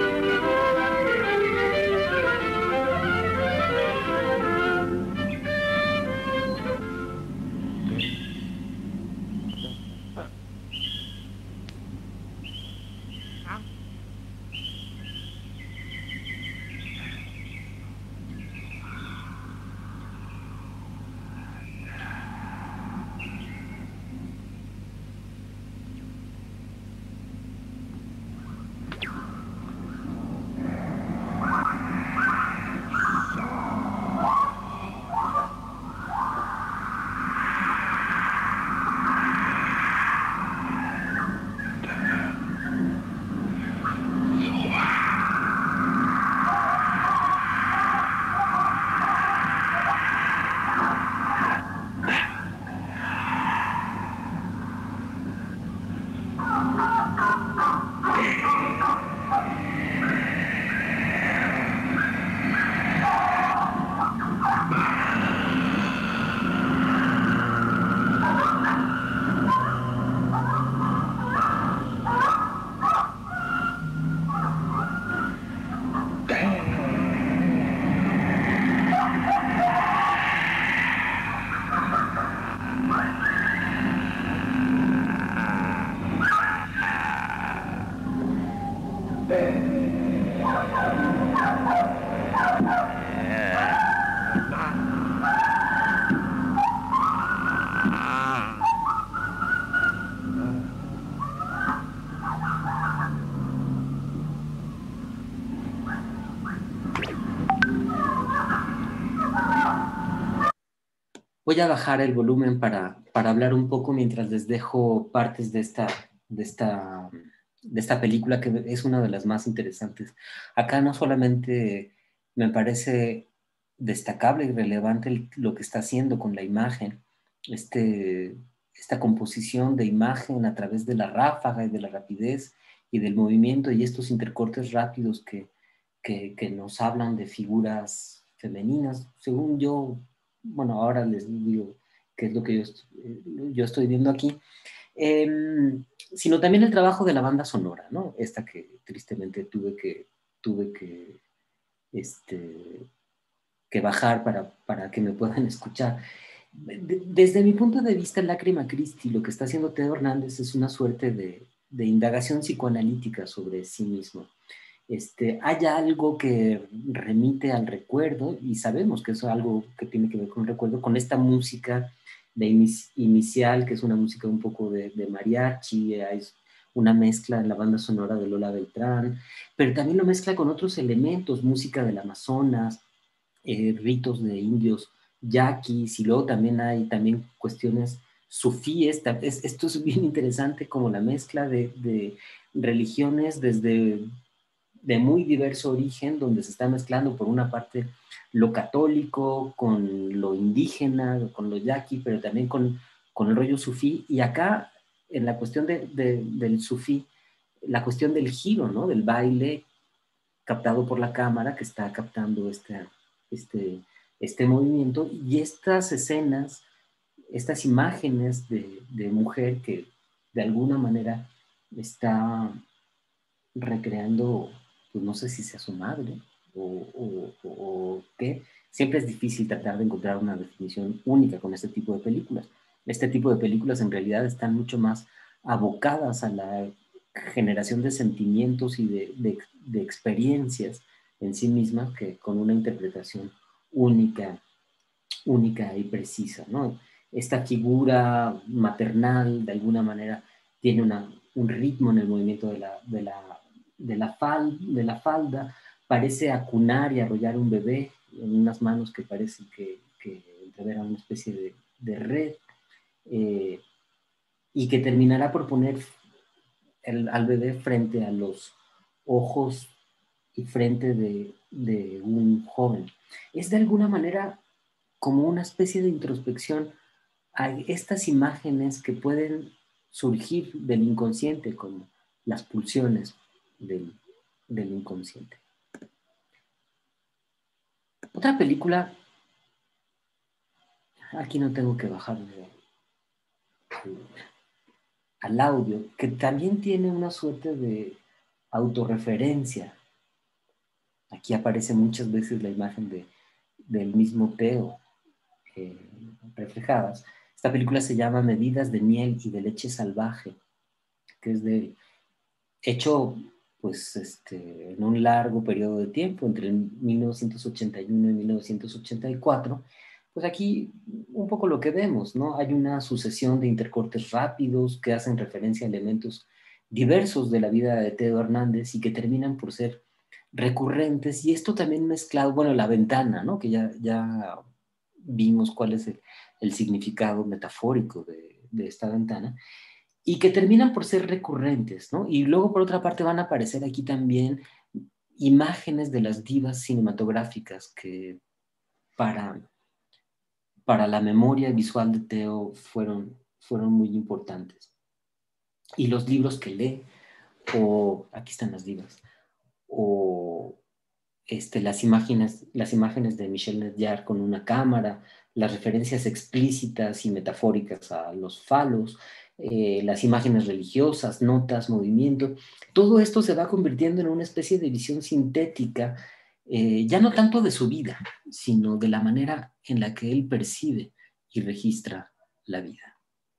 Voy a bajar el volumen para, para hablar un poco mientras les dejo partes de esta, de, esta, de esta película, que es una de las más interesantes. Acá no solamente me parece destacable y relevante el, lo que está haciendo con la imagen, este, esta composición de imagen a través de la ráfaga y de la rapidez y del movimiento, y estos intercortes rápidos que, que, que nos hablan de figuras femeninas. Según yo, bueno, ahora les digo qué es lo que yo, yo estoy viendo aquí, eh, sino también el trabajo de la banda sonora, ¿no? Esta que tristemente tuve que, tuve que, este, que bajar para, para que me puedan escuchar. De, desde mi punto de vista, Lágrima Christi, lo que está haciendo Teo Hernández es una suerte de, de indagación psicoanalítica sobre sí mismo. Este, hay algo que remite al recuerdo, y sabemos que eso es algo que tiene que ver con el recuerdo, con esta música de inici inicial, que es una música un poco de, de mariachi, hay una mezcla en la banda sonora de Lola Beltrán, pero también lo mezcla con otros elementos, música del Amazonas, eh, ritos de indios yaquis, y luego también hay también cuestiones sufíes. Es, esto es bien interesante, como la mezcla de, de religiones desde de muy diverso origen, donde se está mezclando por una parte lo católico con lo indígena, con lo yaqui, pero también con, con el rollo sufí. Y acá, en la cuestión de, de, del sufí, la cuestión del giro, ¿no? Del baile captado por la cámara que está captando este, este, este movimiento, y estas escenas, estas imágenes de, de mujer que de alguna manera está recreando, pues no sé si sea su madre o, o, o, o qué. Siempre es difícil tratar de encontrar una definición única con este tipo de películas. Este tipo de películas en realidad están mucho más abocadas a la generación de sentimientos y de, de, de experiencias en sí mismas, que con una interpretación única, única y precisa, ¿no? Esta figura maternal, de alguna manera, tiene una, un ritmo en el movimiento de la, de la, de la, fal, de la falda, parece acunar y arrollar un bebé en unas manos que parecen que, que entreveran una especie de, de red, eh, y que terminará por poner el, al bebé frente a los ojos y frente de, de un joven. Es de alguna manera como una especie de introspección a estas imágenes que pueden surgir del inconsciente, como las pulsiones del, del inconsciente. Otra película, aquí no tengo que bajarle al audio, que también tiene una suerte de autorreferencia. Aquí aparece muchas veces la imagen de, del mismo Teo eh, reflejadas. Esta película se llama Medidas de miel y de leche salvaje, que es de hecho pues, este, en un largo periodo de tiempo, entre mil novecientos ochenta y uno y mil novecientos ochenta y cuatro, pues aquí un poco lo que vemos, ¿no? Hay una sucesión de intercortes rápidos que hacen referencia a elementos diversos de la vida de Teo Hernández y que terminan por ser recurrentes, y esto también mezclado, bueno, la ventana, ¿no? Que ya, ya vimos cuál es el, el significado metafórico de, de esta ventana, y que terminan por ser recurrentes, ¿no? Y luego, por otra parte, van a aparecer aquí también imágenes de las divas cinematográficas que para, para la memoria visual de Teo fueron, fueron muy importantes. Y los libros que lee, o aquí están las divas, o este, las, imágenes, las imágenes de Michel Nedjar con una cámara, las referencias explícitas y metafóricas a los falos, eh, las imágenes religiosas, notas, movimiento, todo esto se va convirtiendo en una especie de visión sintética, eh, ya no tanto de su vida, sino de la manera en la que él percibe y registra la vida.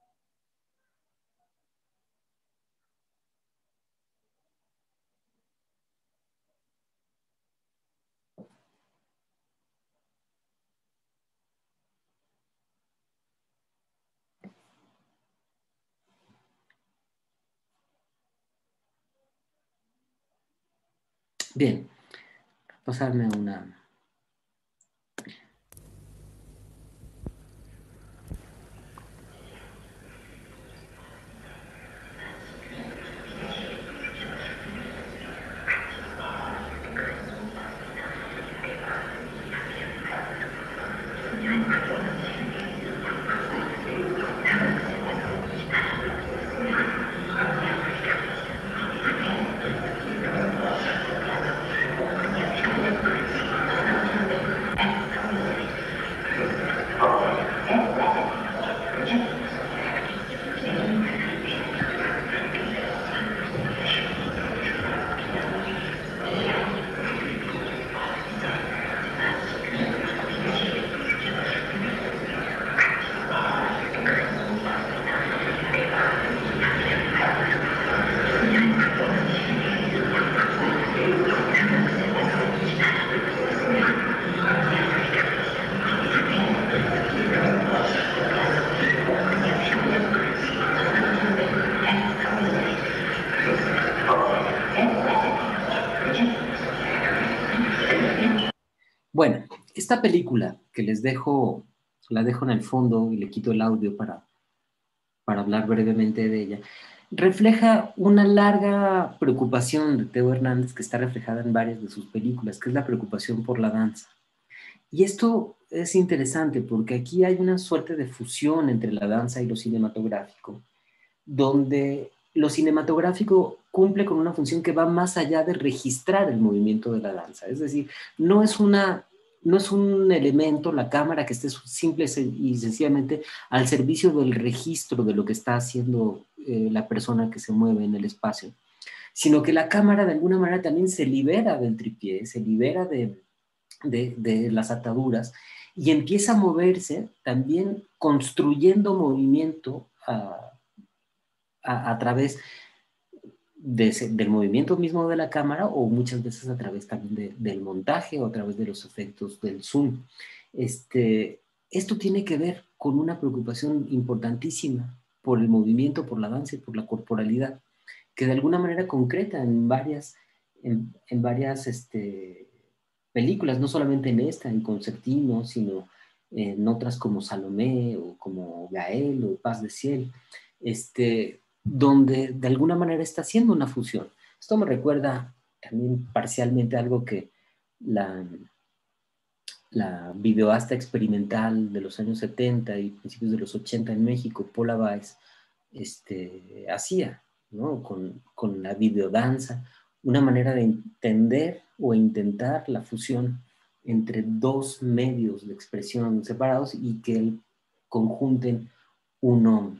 Bien, pasarme a una... Bueno, esta película que les dejo, la dejo en el fondo y le quito el audio para, para hablar brevemente de ella, refleja una larga preocupación de Teo Hernández que está reflejada en varias de sus películas, que es la preocupación por la danza. Y esto es interesante porque aquí hay una suerte de fusión entre la danza y lo cinematográfico, donde lo cinematográfico cumple con una función que va más allá de registrar el movimiento de la danza. Es decir, no es, una, no es un elemento, la cámara, que esté simple y sencillamente al servicio del registro de lo que está haciendo eh, la persona que se mueve en el espacio, sino que la cámara de alguna manera también se libera del tripié, se libera de, de, de las ataduras y empieza a moverse también construyendo movimiento a, a, a través de ese, del movimiento mismo de la cámara, o muchas veces a través también de, del montaje o a través de los efectos del zoom. Este, esto tiene que ver con una preocupación importantísima por el movimiento, por la danza y por la corporalidad, que de alguna manera concreta en varias, en, en varias este, películas, no solamente en esta, en Concertino, sino en otras como Salomé o como Gael o Paz de Ciel, este, donde de alguna manera está haciendo una fusión. Esto me recuerda también parcialmente algo que la, la videoasta experimental de los años setenta y principios de los ochenta en México, Paula Weiss, este, hacía, ¿no? Con, con la videodanza, una manera de entender o intentar la fusión entre dos medios de expresión separados y que conjunten uno,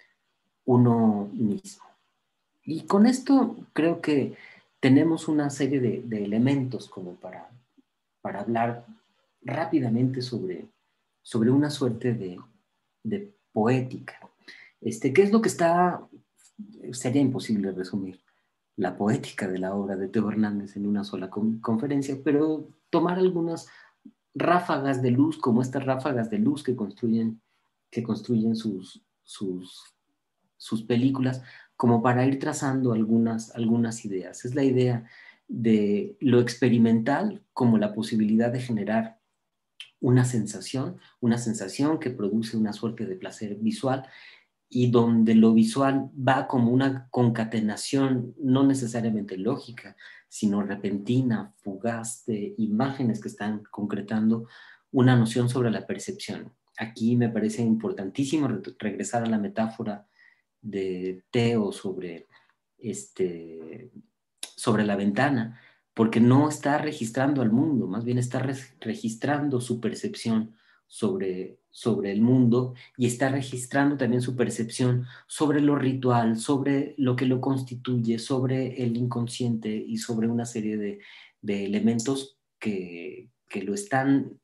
uno mismo. Y con esto creo que tenemos una serie de, de elementos como para, para hablar rápidamente sobre, sobre una suerte de, de poética. Este, ¿qué es lo que está? Sería imposible resumir la poética de la obra de Teo Hernández en una sola con, conferencia, pero tomar algunas ráfagas de luz, como estas ráfagas de luz que construyen, que construyen sus, sus, sus películas, como para ir trazando algunas, algunas ideas. Es la idea de lo experimental como la posibilidad de generar una sensación, una sensación que produce una suerte de placer visual, y donde lo visual va como una concatenación no necesariamente lógica, sino repentina, fugaz, de imágenes que están concretando una noción sobre la percepción. Aquí me parece importantísimo re regresar a la metáfora de Teo sobre, este, sobre la ventana, porque no está registrando al mundo, más bien está re registrando su percepción sobre, sobre el mundo, y está registrando también su percepción sobre lo ritual, sobre lo que lo constituye, sobre el inconsciente y sobre una serie de, de elementos que, que lo están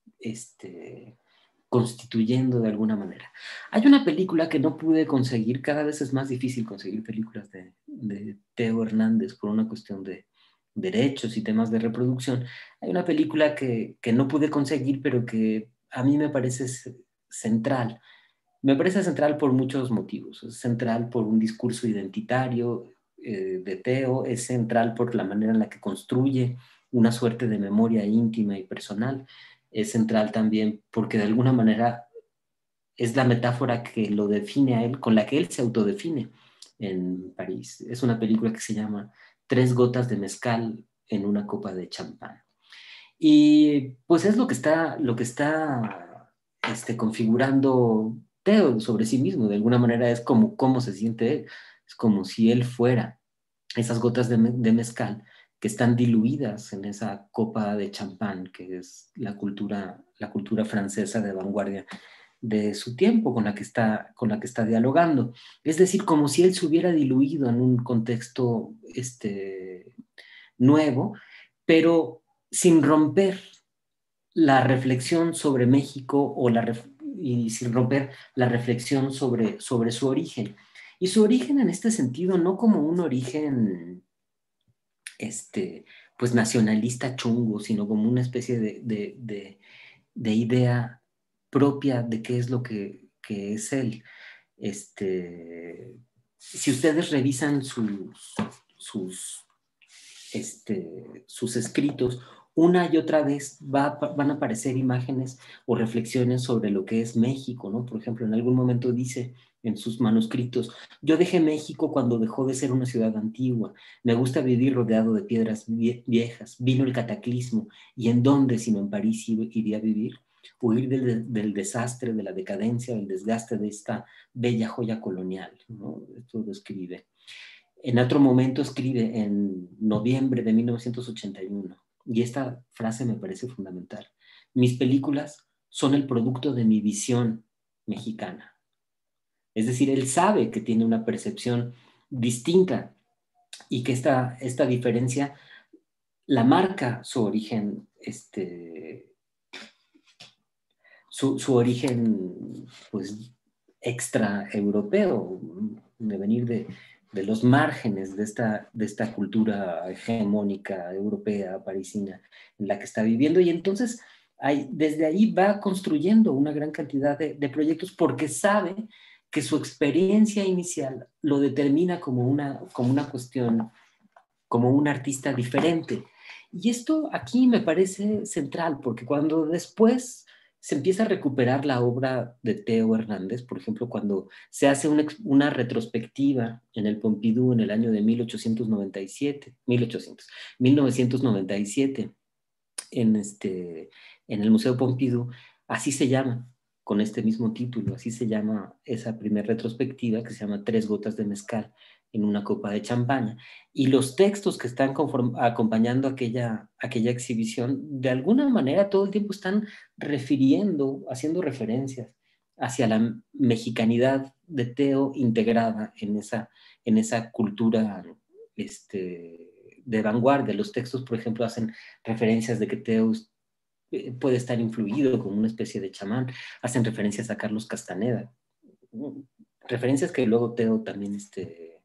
este, constituyendo de alguna manera. Hay una película que no pude conseguir, cada vez es más difícil conseguir películas de, de Teo Hernández por una cuestión de derechos y temas de reproducción. Hay una película que, que no pude conseguir, pero que a mí me parece central. Me parece central por muchos motivos. Es central por un discurso identitario eh, de Teo, es central por la manera en la que construye una suerte de memoria íntima y personal, es central también porque de alguna manera es la metáfora que lo define a él, con la que él se autodefine en París. Es una película que se llama Tres gotas de mezcal en una copa de champán. Y pues es lo que está, lo que está este, configurando Teo sobre sí mismo. De alguna manera es como cómo se siente él. Es como si él fuera esas gotas de, de mezcal que están diluidas en esa copa de champán, que es la cultura, la cultura francesa de vanguardia de su tiempo con la que está, con la que está dialogando. Es decir, como si él se hubiera diluido en un contexto este, nuevo, pero sin romper la reflexión sobre México o la y sin romper la reflexión sobre, sobre su origen. Y su origen en este sentido no como un origen este, pues nacionalista chungo, sino como una especie de, de, de, de idea propia de qué es lo que, que es él. Este, si ustedes revisan sus, sus, este, sus escritos, una y otra vez va, van a aparecer imágenes o reflexiones sobre lo que es México, ¿no? Por ejemplo, en algún momento dice en sus manuscritos: yo dejé México cuando dejó de ser una ciudad antigua, me gusta vivir rodeado de piedras viejas, vino el cataclismo, ¿y en dónde sino en París iría a vivir? Huir del, del desastre, de la decadencia, del desgaste de esta bella joya colonial, ¿no? Esto lo escribe. En otro momento escribe en noviembre de mil novecientos ochenta y uno, y esta frase me parece fundamental: mis películas son el producto de mi visión mexicana. Es decir, él sabe que tiene una percepción distinta y que esta, esta diferencia la marca su origen, este, su, su origen pues extra europeo, de venir de, de los márgenes de esta, de esta cultura hegemónica europea, parisina, en la que está viviendo. Y entonces hay, desde ahí va construyendo una gran cantidad de, de proyectos porque sabe que su experiencia inicial lo determina como una, como una cuestión, como un artista diferente. Y esto aquí me parece central, porque cuando después se empieza a recuperar la obra de Teo Hernández, por ejemplo, cuando se hace una, una retrospectiva en el Pompidou en el año de mil ochocientos noventa y siete, mil ochocientos, mil novecientos noventa y siete, en, este, en el Museo Pompidou, así se llama, con este mismo título, así se llama esa primera retrospectiva que se llama Tres gotas de mezcal en una copa de champaña. Y los textos que están acompañando aquella, aquella exhibición, de alguna manera todo el tiempo están refiriendo, haciendo referencias hacia la mexicanidad de Teo integrada en esa, en esa cultura este, de vanguardia. Los textos, por ejemplo, hacen referencias de que Teo puede estar influido como una especie de chamán, hacen referencias a Carlos Castaneda, referencias que luego Teo también este,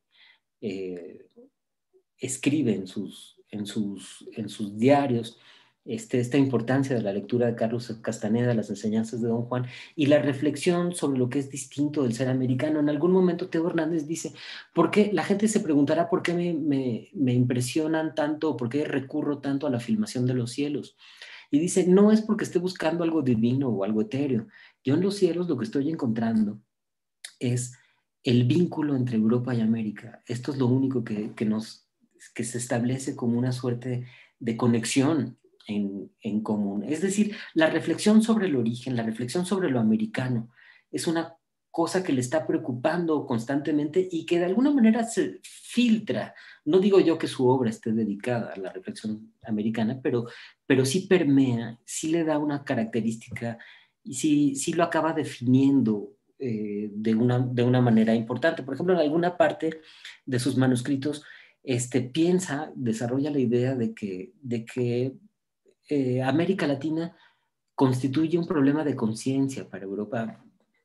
eh, escribe en sus, en sus, en sus diarios, este, esta importancia de la lectura de Carlos Castaneda, las enseñanzas de Don Juan y la reflexión sobre lo que es distinto del ser americano. En algún momento Teo Hernández dice, ¿por qué? La gente se preguntará por qué me, me, me impresionan tanto, por qué recurro tanto a la filmación de los cielos. Y dice, no es porque esté buscando algo divino o algo etéreo. Yo en los cielos lo que estoy encontrando es el vínculo entre Europa y América. Esto es lo único que, que, nos, que se establece como una suerte de conexión en, en común. Es decir, la reflexión sobre el origen, la reflexión sobre lo americano, es una cosa que le está preocupando constantemente y que de alguna manera se filtra. No digo yo que su obra esté dedicada a la reflexión americana, pero, pero sí permea, sí le da una característica y sí, sí lo acaba definiendo eh, de, una, de una manera importante. Por ejemplo, en alguna parte de sus manuscritos este, piensa, desarrolla la idea de que, de que eh, América Latina constituye un problema de conciencia para Europa.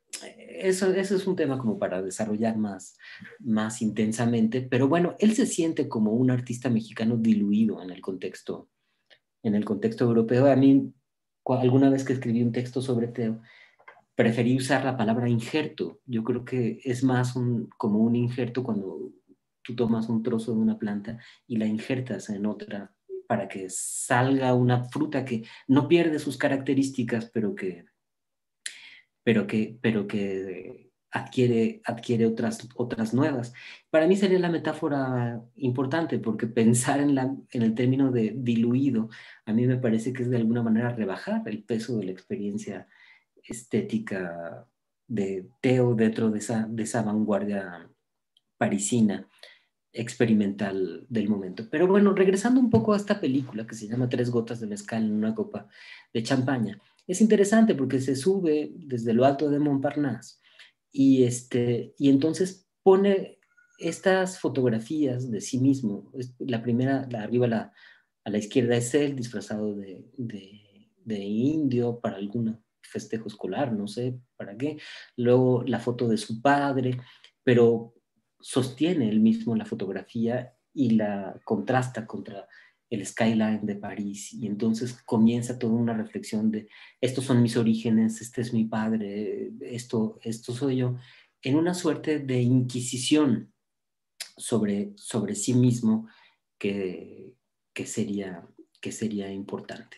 Eso, eso es un tema como para desarrollar más, más intensamente, pero bueno, él se siente como un artista mexicano diluido en el contexto, en el contexto europeo. A mí, alguna vez que escribí un texto sobre Teo, preferí usar la palabra injerto. Yo creo que es más un, como un injerto cuando tú tomas un trozo de una planta y la injertas en otra para que salga una fruta que no pierde sus características, pero que pero que, pero que adquiere, adquiere otras, otras nuevas. Para mí sería la metáfora importante, porque pensar en, la, en el término de diluido, a mí me parece que es de alguna manera rebajar el peso de la experiencia estética de Teo dentro de esa, de esa vanguardia parisina experimental del momento. Pero bueno, regresando un poco a esta película que se llama Tres gotas de mezcal en una copa de champaña, es interesante porque se sube desde lo alto de Montparnasse y, este, y entonces pone estas fotografías de sí mismo. La primera, la arriba a la, a la izquierda es él disfrazado de, de, de indio para algún festejo escolar, no sé para qué. Luego la foto de su padre, pero sostiene él mismo la fotografía y la contrasta contra el skyline de París, y entonces comienza toda una reflexión de estos son mis orígenes, este es mi padre, esto, esto soy yo, en una suerte de inquisición sobre, sobre sí mismo que, que, sería, que sería importante.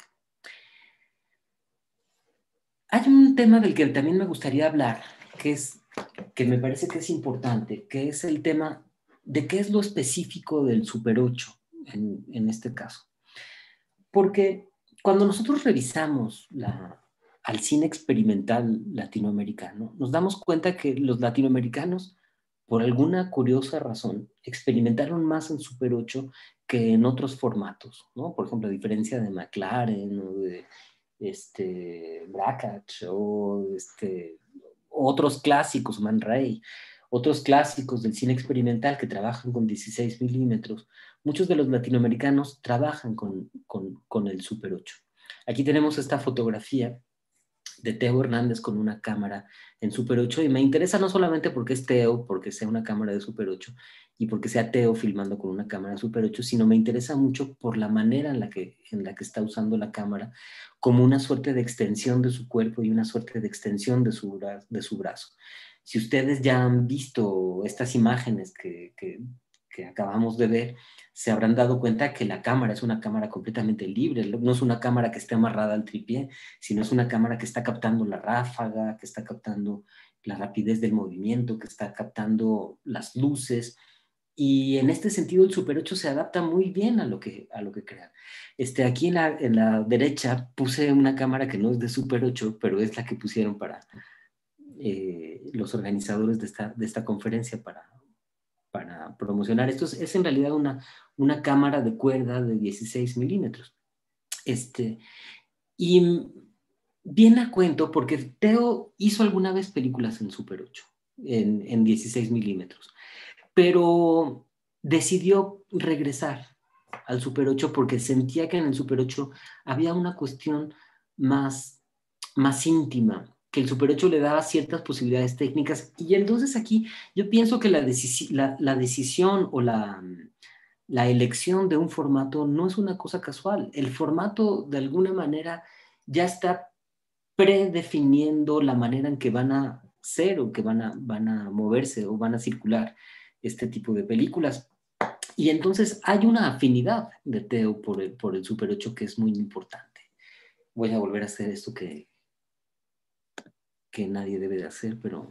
Hay un tema del que también me gustaría hablar, que es que me parece que es importante, que es el tema de qué es lo específico del Super ocho en, en este caso. Porque cuando nosotros revisamos la, al cine experimental latinoamericano, nos damos cuenta que los latinoamericanos, por alguna curiosa razón, experimentaron más en Super ocho que en otros formatos, ¿no? Por ejemplo, a diferencia de McLaren o de este, Brakhage o este, otros clásicos, Man Ray, otros clásicos del cine experimental que trabajan con dieciséis milímetros, muchos de los latinoamericanos trabajan con, con, con el Super ocho. Aquí tenemos esta fotografía de Teo Hernández con una cámara en Super ocho y me interesa no solamente porque es Teo, porque sea una cámara de Super ocho y porque sea Teo filmando con una cámara de Super ocho, sino me interesa mucho por la manera en la que, en la que está usando la cámara como una suerte de extensión de su cuerpo y una suerte de extensión de su, de su brazo. Si ustedes ya han visto estas imágenes que, que, que acabamos de ver, se habrán dado cuenta que la cámara es una cámara completamente libre, no es una cámara que esté amarrada al tripié, sino es una cámara que está captando la ráfaga, que está captando la rapidez del movimiento, que está captando las luces, y en este sentido el Super ocho se adapta muy bien a lo que, a lo que crea. Este, aquí en la, en la derecha puse una cámara que no es de Super ocho, pero es la que pusieron para eh, los organizadores de esta, de esta conferencia para, para promocionar. Esto es, es en realidad una, una cámara de cuerda de dieciséis milímetros. Este, y viene a cuento porque Teo hizo alguna vez películas en Super ocho, en, en dieciséis milímetros, pero decidió regresar al Super ocho porque sentía que en el Super ocho había una cuestión más, más íntima, que el Super ocho le daba ciertas posibilidades técnicas. Y entonces aquí yo pienso que la, decisi la, la decisión o la, la elección de un formato no es una cosa casual. El formato, de alguna manera, ya está predefiniendo la manera en que van a ser o que van a, van a moverse o van a circular este tipo de películas. Y entonces hay una afinidad de Teo por el, por el Super ocho que es muy importante. Voy a volver a hacer esto que, que nadie debe de hacer, pero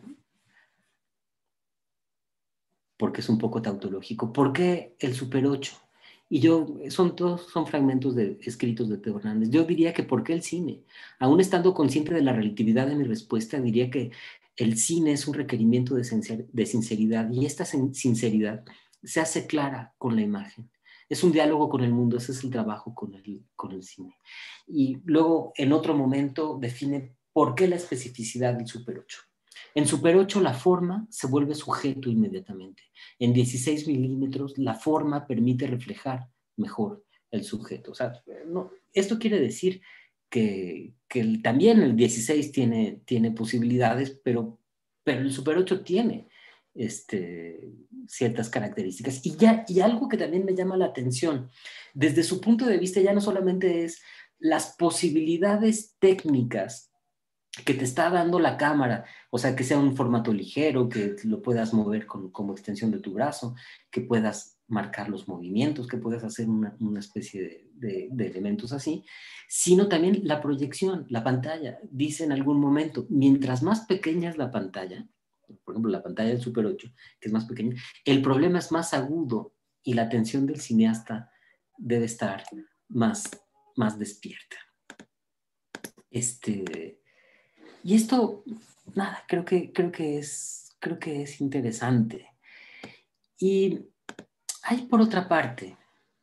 porque es un poco tautológico. ¿Por qué el Super ocho? Y yo, son todos son fragmentos de, escritos de Teo Hernández. Yo diría que ¿por qué el cine? Aún estando consciente de la relatividad de mi respuesta, diría que el cine es un requerimiento de, sincer, de sinceridad, y esta sinceridad se hace clara con la imagen. Es un diálogo con el mundo, ese es el trabajo con el, con el cine. Y luego, en otro momento, define por qué la especificidad del Super ocho. En Super ocho la forma se vuelve sujeto inmediatamente. En dieciséis milímetros la forma permite reflejar mejor el sujeto. O sea, no, esto quiere decir que, que el, también el dieciséis tiene, tiene posibilidades, pero, pero el Super ocho tiene este, ciertas características. Y, ya, y algo que también me llama la atención, desde su punto de vista ya no solamente es las posibilidades técnicas que te está dando la cámara, o sea, que sea un formato ligero, que lo puedas mover con, como extensión de tu brazo, que puedas marcar los movimientos, que puedas hacer una, una especie de, de, de elementos así, sino también la proyección, la pantalla. Dice en algún momento, mientras más pequeña es la pantalla, por ejemplo, la pantalla del Super ocho, que es más pequeña, el problema es más agudo y la atención del cineasta debe estar más, más despierta. Este... Y esto, nada, creo que, creo que, es, creo que es interesante. Y hay por otra parte,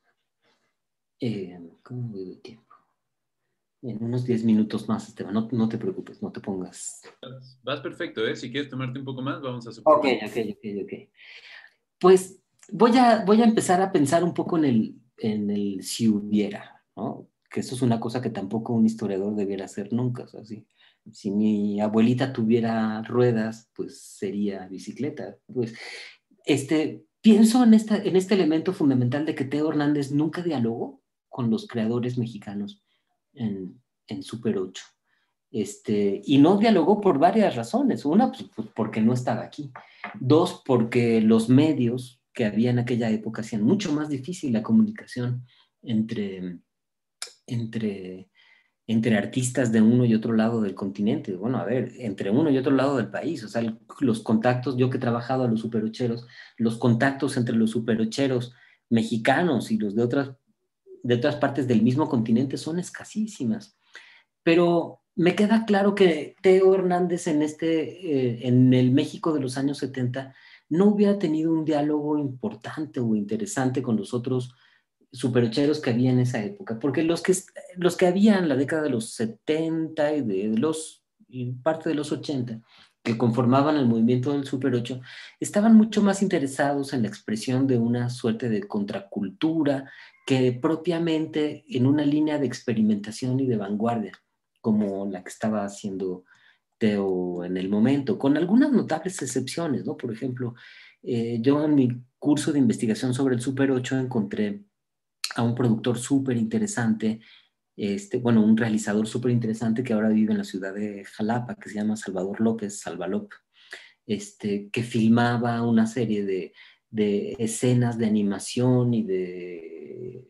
eh, ¿cómo voy de tiempo? En unos diez minutos más, Esteban, no, no te preocupes, no te pongas. Vas perfecto, ¿eh? Si quieres tomarte un poco más, vamos a Ok, soportar. ok, ok, ok. Pues voy a, voy a empezar a pensar un poco en el, en el si hubiera, ¿no? Que eso es una cosa que tampoco un historiador debiera hacer nunca. O sea, si, si mi abuelita tuviera ruedas, pues sería bicicleta. Pues este, pienso en, esta, en este elemento fundamental de que Teo Hernández nunca dialogó con los creadores mexicanos en, en Super ocho. Este, y no dialogó por varias razones. Una, pues, porque no estaba aquí. Dos, porque los medios que había en aquella época hacían mucho más difícil la comunicación entre, entre, entre artistas de uno y otro lado del continente. Bueno, a ver, entre uno y otro lado del país. O sea, los contactos, yo que he trabajado a los superocheros, los contactos entre los superocheros mexicanos y los de otras, de otras partes del mismo continente son escasísimas. Pero me queda claro que Teo Hernández en, este, eh, en el México de los años setenta no hubiera tenido un diálogo importante o interesante con los otros supercheros que había en esa época, porque los que, los que había en la década de los setenta y de los y parte de los ochenta, que conformaban el movimiento del Super ocho, estaban mucho más interesados en la expresión de una suerte de contracultura que propiamente en una línea de experimentación y de vanguardia, como la que estaba haciendo Teo en el momento, con algunas notables excepciones, ¿no? Por ejemplo, eh, yo en mi curso de investigación sobre el Super ocho encontré a un productor súper interesante, este, bueno, un realizador súper interesante que ahora vive en la ciudad de Jalapa, que se llama Salvador López, Salvalop, este, que filmaba una serie de, de escenas de animación y de,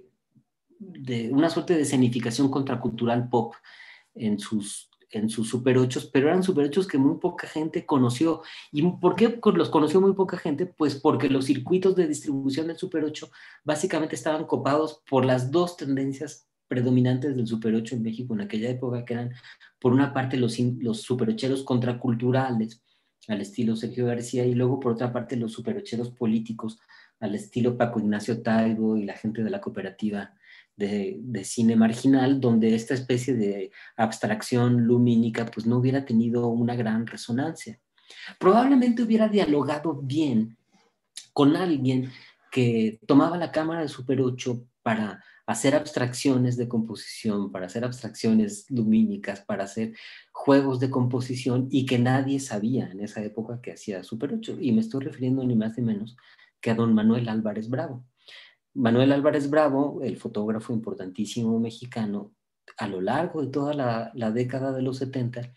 de una suerte de escenificación contracultural pop en sus, en sus Super ocho, pero eran Super ocho que muy poca gente conoció. ¿Y por qué los conoció muy poca gente? Pues porque los circuitos de distribución del Super ocho básicamente estaban copados por las dos tendencias predominantes del Super ocho en México en aquella época, que eran, por una parte, los, los superocheros contraculturales, al estilo Sergio García, y luego, por otra parte, los superocheros políticos, al estilo Paco Ignacio Taibo y la gente de la cooperativa de, de cine marginal, donde esta especie de abstracción lumínica pues no hubiera tenido una gran resonancia. Probablemente hubiera dialogado bien con alguien que tomaba la cámara de Super ocho para hacer abstracciones de composición, para hacer abstracciones lumínicas, para hacer juegos de composición, y que nadie sabía en esa época que hacía Super ocho. Y me estoy refiriendo ni más ni menos que a don Manuel Álvarez Bravo. Manuel Álvarez Bravo, el fotógrafo importantísimo mexicano, a lo largo de toda la, la década de los setenta,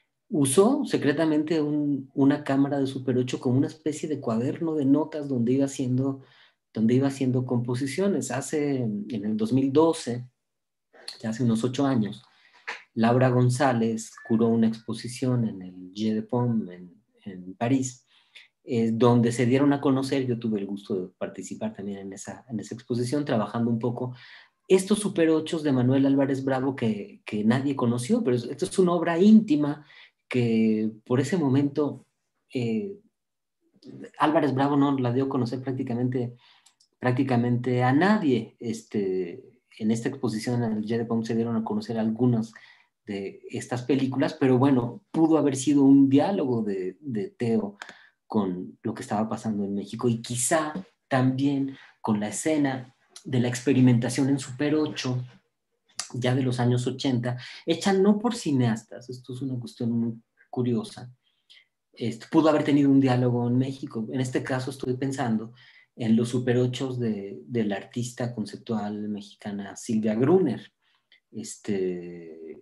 usó secretamente un, una cámara de Super ocho como una especie de cuaderno de notas donde iba haciendo, donde iba haciendo composiciones. Hace, en el dos mil doce, ya hace unos ocho años, Laura González curó una exposición en el Jeu de Paume en, en París, eh, donde se dieron a conocer. Yo tuve el gusto de participar también en esa, en esa exposición, trabajando un poco estos Super ocho de Manuel Álvarez Bravo que, que nadie conoció, pero esto es una obra íntima que por ese momento eh, Álvarez Bravo no la dio a conocer prácticamente, prácticamente a nadie. Este, en esta exposición en el Jeu de Paume se dieron a conocer algunas de estas películas, pero bueno, pudo haber sido un diálogo de, de Teo con lo que estaba pasando en México, y quizá también con la escena de la experimentación en Super ocho, ya de los años ochenta, hecha no por cineastas. Esto es una cuestión muy curiosa. Esto pudo haber tenido un diálogo en México. En este caso estoy pensando en los Super ocho de, de la artista conceptual mexicana Silvia Gruner. Este,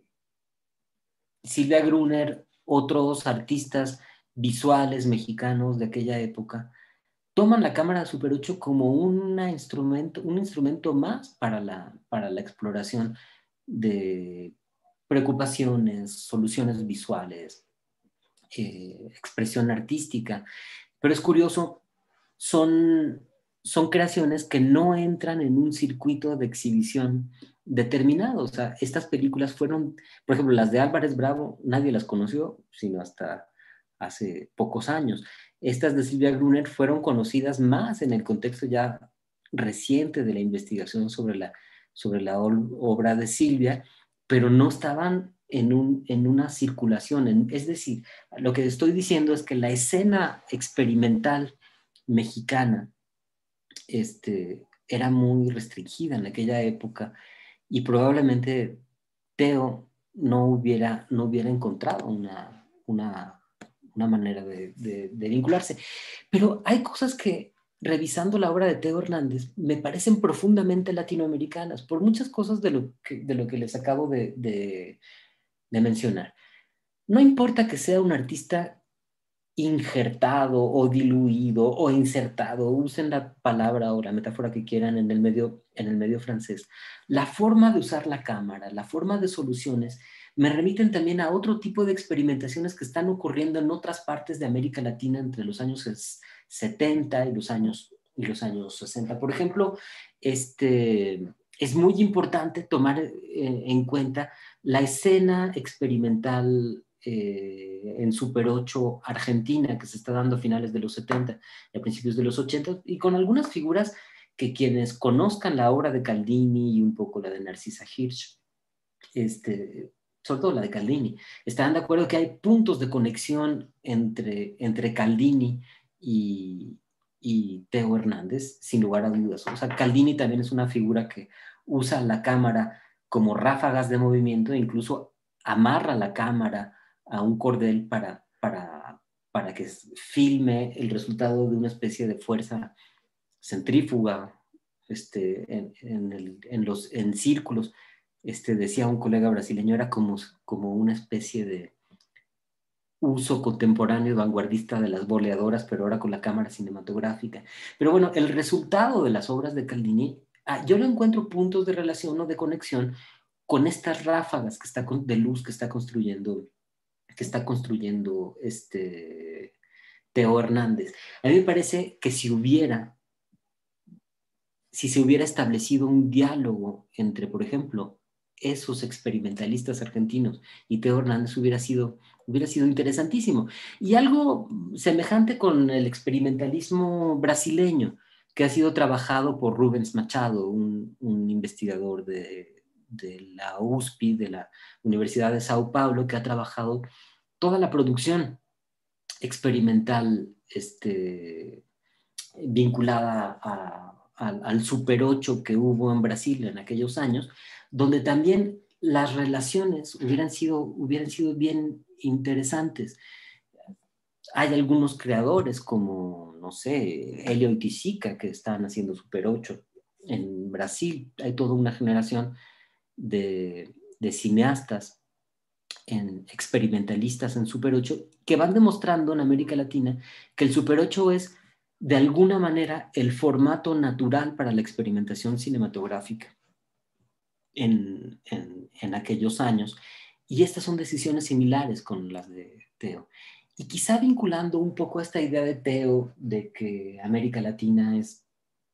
Silvia Gruner, otros artistas visuales mexicanos de aquella época, toman la cámara de Super ocho como una instrumento, un instrumento más para la, para la exploración de preocupaciones, soluciones visuales, eh, expresión artística. Pero es curioso, son, son creaciones que no entran en un circuito de exhibición determinado. O sea, estas películas fueron, por ejemplo, las de Álvarez Bravo, nadie las conoció, sino hasta hace pocos años. Estas de Silvia Gruner fueron conocidas más en el contexto ya reciente de la investigación sobre la, sobre la obra de Silvia, pero no estaban en, un, en una circulación. En, es decir, lo que estoy diciendo es que la escena experimental mexicana este, era muy restringida en aquella época, y probablemente Teo no hubiera, no hubiera encontrado una, una, una manera de, de, de vincularse. Pero hay cosas que, revisando la obra de Teo Hernández, me parecen profundamente latinoamericanas, por muchas cosas de lo que, de lo que les acabo de, de, de mencionar. No importa que sea un artista injertado o diluido o insertado, usen la palabra o la metáfora que quieran, en el medio, en el medio francés. La forma de usar la cámara, la forma de soluciones, me remiten también a otro tipo de experimentaciones que están ocurriendo en otras partes de América Latina entre los años setenta y los años, y los años sesenta. Por ejemplo, este, es muy importante tomar eh, en cuenta la escena experimental eh, en Super ocho Argentina, que se está dando a finales de los setenta y a principios de los ochenta, y con algunas figuras que quienes conozcan la obra de Caldini y un poco la de Narcisa Hirsch, este, sobre todo la de Caldini, estarán de acuerdo que hay puntos de conexión entre, entre Caldini y, y Teo Hernández, sin lugar a dudas. O sea, Caldini también es una figura que usa la cámara como ráfagas de movimiento, e incluso amarra la cámara a un cordel para, para, para que filme el resultado de una especie de fuerza centrífuga este, en, en, el, en, los, en círculos. Este, decía un colega brasileño, era como, como una especie de, uso contemporáneo y vanguardista de las boleadoras, pero ahora con la cámara cinematográfica. Pero bueno, el resultado de las obras de Caldini, ah, yo le encuentro puntos de relación o de conexión con estas ráfagas que está con, de luz que está construyendo, que está construyendo este Teo Hernández. A mí me parece que si hubiera, si se hubiera establecido un diálogo entre, por ejemplo, esos experimentalistas argentinos y Teo Hernández, hubiera sido, hubiera sido interesantísimo. Y algo semejante con el experimentalismo brasileño, que ha sido trabajado por Rubens Machado, un, un investigador de, de la U S P, de la Universidad de Sao Paulo, que ha trabajado toda la producción experimental este, vinculada a, a, al Super ocho que hubo en Brasil en aquellos años, donde también las relaciones hubieran sido, hubieran sido bien interesantes. Hay algunos creadores como, no sé, Helio y Tizica, que están haciendo Super ocho en Brasil. Hay toda una generación de, de cineastas en experimentalistas en Super ocho que van demostrando en América Latina que el Super ocho es de alguna manera el formato natural para la experimentación cinematográfica en, en, en aquellos años. Y estas son decisiones similares con las de Teo. Y quizá vinculando un poco a esta idea de Teo de que América Latina es,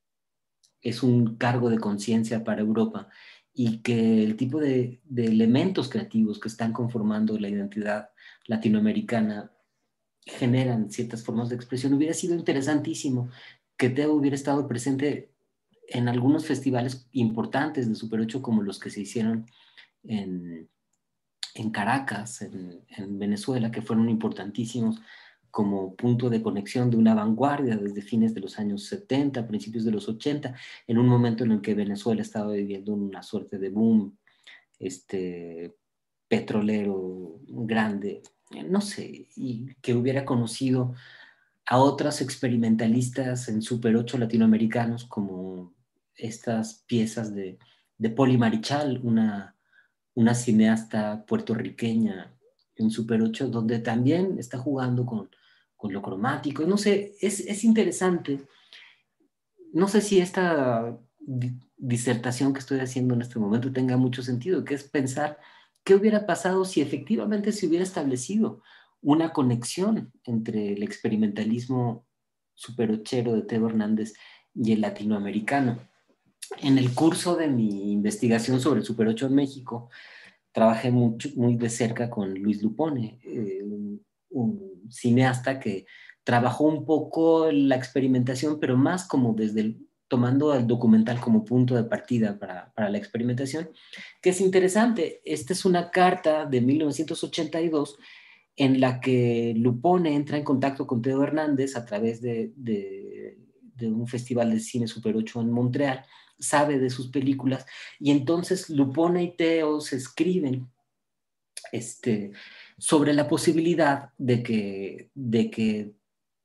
es un cargo de conciencia para Europa y que el tipo de, de elementos creativos que están conformando la identidad latinoamericana generan ciertas formas de expresión. Hubiera sido interesantísimo que Teo hubiera estado presente en algunos festivales importantes de Super ocho como los que se hicieron en, en Caracas, en, en Venezuela, que fueron importantísimos como punto de conexión de una vanguardia desde fines de los años setenta, principios de los ochenta, en un momento en el que Venezuela estaba viviendo una suerte de boom este, petrolero grande, no sé, y que hubiera conocido a otros experimentalistas en Super ocho latinoamericanos como estas piezas de, de Poli Marichal, una, una cineasta puertorriqueña en Super ocho, donde también está jugando con, con lo cromático. No sé, es, es interesante. No sé si esta di- disertación que estoy haciendo en este momento tenga mucho sentido, que es pensar qué hubiera pasado si efectivamente se hubiera establecido una conexión entre el experimentalismo superochero de Teo Hernández y el latinoamericano. En el curso de mi investigación sobre el Super ocho en México, trabajé mucho, muy de cerca con Luis Lupone, eh, un, un cineasta que trabajó un poco la experimentación, pero más como desde el, tomando el documental como punto de partida para, para la experimentación, que es interesante. Esta es una carta de mil novecientos ochenta y dos en la que Lupone entra en contacto con Teo Hernández a través de, de, de un festival de cine Super ocho en Montreal, sabe de sus películas, y entonces Lupone y Teo se escriben este, sobre la posibilidad de que, de que,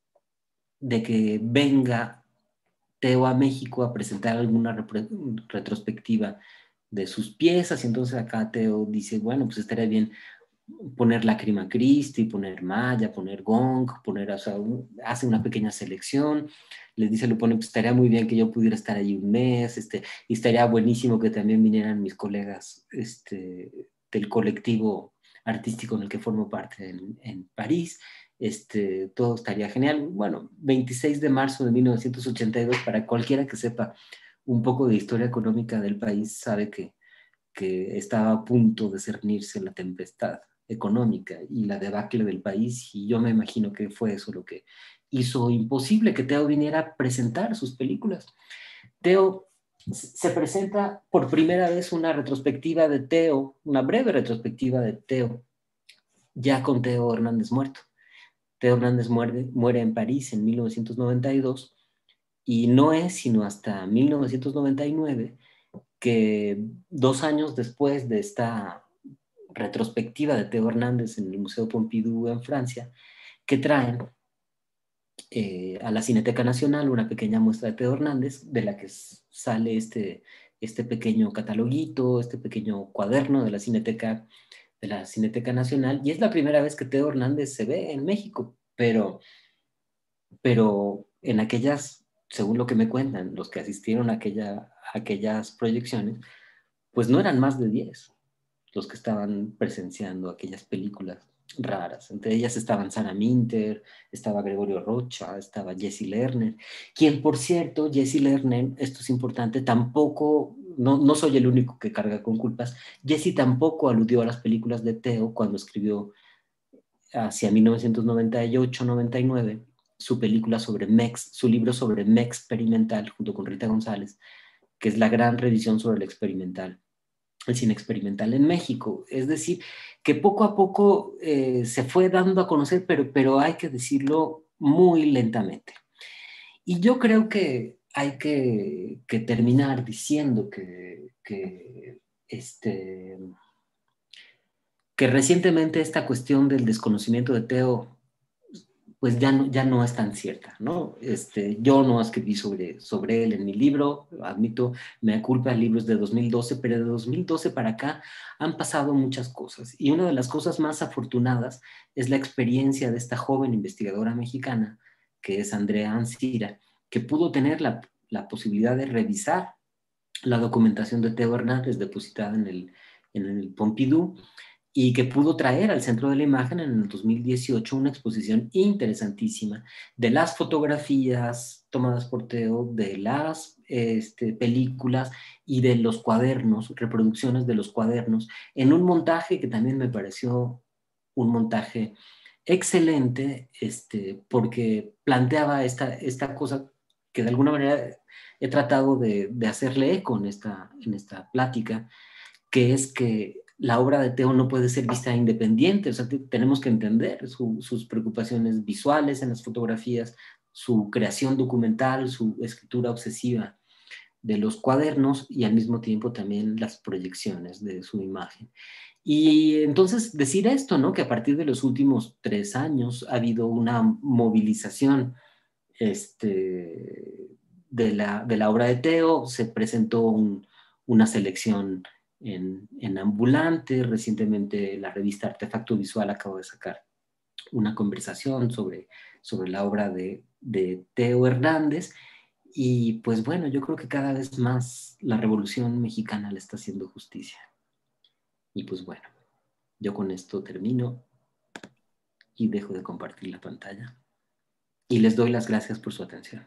de que venga Teo a México a presentar alguna repre- retrospectiva de sus piezas, y entonces acá Teo dice, bueno, pues estaría bien poner Lágrima Christi, poner Maya, poner Gong, poner, o sea, un- hace una pequeña selección, les dice, lo pone, pues estaría muy bien que yo pudiera estar allí un mes, este, y estaría buenísimo que también vinieran mis colegas este, del colectivo artístico en el que formo parte en, en París, este, todo estaría genial. Bueno, veintiséis de marzo de mil novecientos ochenta y dos, para cualquiera que sepa un poco de historia económica del país, sabe que, que estaba a punto de cernirse la tempestad económica y la debacle del país, y yo me imagino que fue eso lo que hizo imposible que Teo viniera a presentar sus películas. Teo se presenta por primera vez una retrospectiva de Teo, una breve retrospectiva de Teo, ya con Teo Hernández muerto. Teo Hernández muere, muere en París en mil novecientos noventa y dos, y no es sino hasta mil novecientos noventa y nueve que, dos años después de esta retrospectiva de Teo Hernández en el Museo Pompidou en Francia, que traen eh, a la Cineteca Nacional una pequeña muestra de Teo Hernández, de la que sale este, este pequeño cataloguito, este pequeño cuaderno de la Cineteca de la Cineteca Nacional, y es la primera vez que Teo Hernández se ve en México, pero, pero en aquellas, según lo que me cuentan, los que asistieron a, aquella, a aquellas proyecciones, pues no eran más de diez los que estaban presenciando aquellas películas raras. Entre ellas estaban Sarah Minter, estaba Gregorio Rocha, estaba Jesse Lerner, quien, por cierto, Jesse Lerner, esto es importante, tampoco, no, no soy el único que carga con culpas, Jesse tampoco aludió a las películas de Teo cuando escribió hacia mil novecientos noventa y ocho noventa y nueve su película sobre Mex, su libro sobre Mex experimental, junto con Rita González, que es la gran revisión sobre el experimental, el cine experimental en México. Es decir, que poco a poco eh, se fue dando a conocer, pero, pero hay que decirlo muy lentamente. Y yo creo que hay que, que terminar diciendo que, que, este, que recientemente esta cuestión del desconocimiento de Teo pues ya no, ya no es tan cierta, ¿no? Este, yo no escribí sobre, sobre él en mi libro, admito, me culpa libros de dos mil doce, pero de dos mil doce para acá han pasado muchas cosas. Y una de las cosas más afortunadas es la experiencia de esta joven investigadora mexicana, que es Andrea Ancira, que pudo tener la, la posibilidad de revisar la documentación de Teo Hernández depositada en el, en el Pompidou, y que pudo traer al centro de la imagen en el dos mil dieciocho una exposición interesantísima de las fotografías tomadas por Teo, de las este, películas y de los cuadernos, reproducciones de los cuadernos, en un montaje que también me pareció un montaje excelente, este, porque planteaba esta, esta cosa que de alguna manera he tratado de, de hacerle eco en esta, en esta plática, que es que la obra de Teo no puede ser vista independiente, o sea, tenemos que entender su, sus preocupaciones visuales en las fotografías, su creación documental, su escritura obsesiva de los cuadernos y al mismo tiempo también las proyecciones de su imagen. Y entonces decir esto, ¿no? Que a partir de los últimos tres años ha habido una movilización este, de, la, de la obra de Teo, se presentó un, una selección en, en Ambulante, recientemente la revista Artefacto Visual acaba de sacar una conversación sobre, sobre la obra de, de Teo Hernández, y pues bueno, yo creo que cada vez más la Revolución Mexicana le está haciendo justicia. Y pues bueno, yo con esto termino y dejo de compartir la pantalla. Y les doy las gracias por su atención.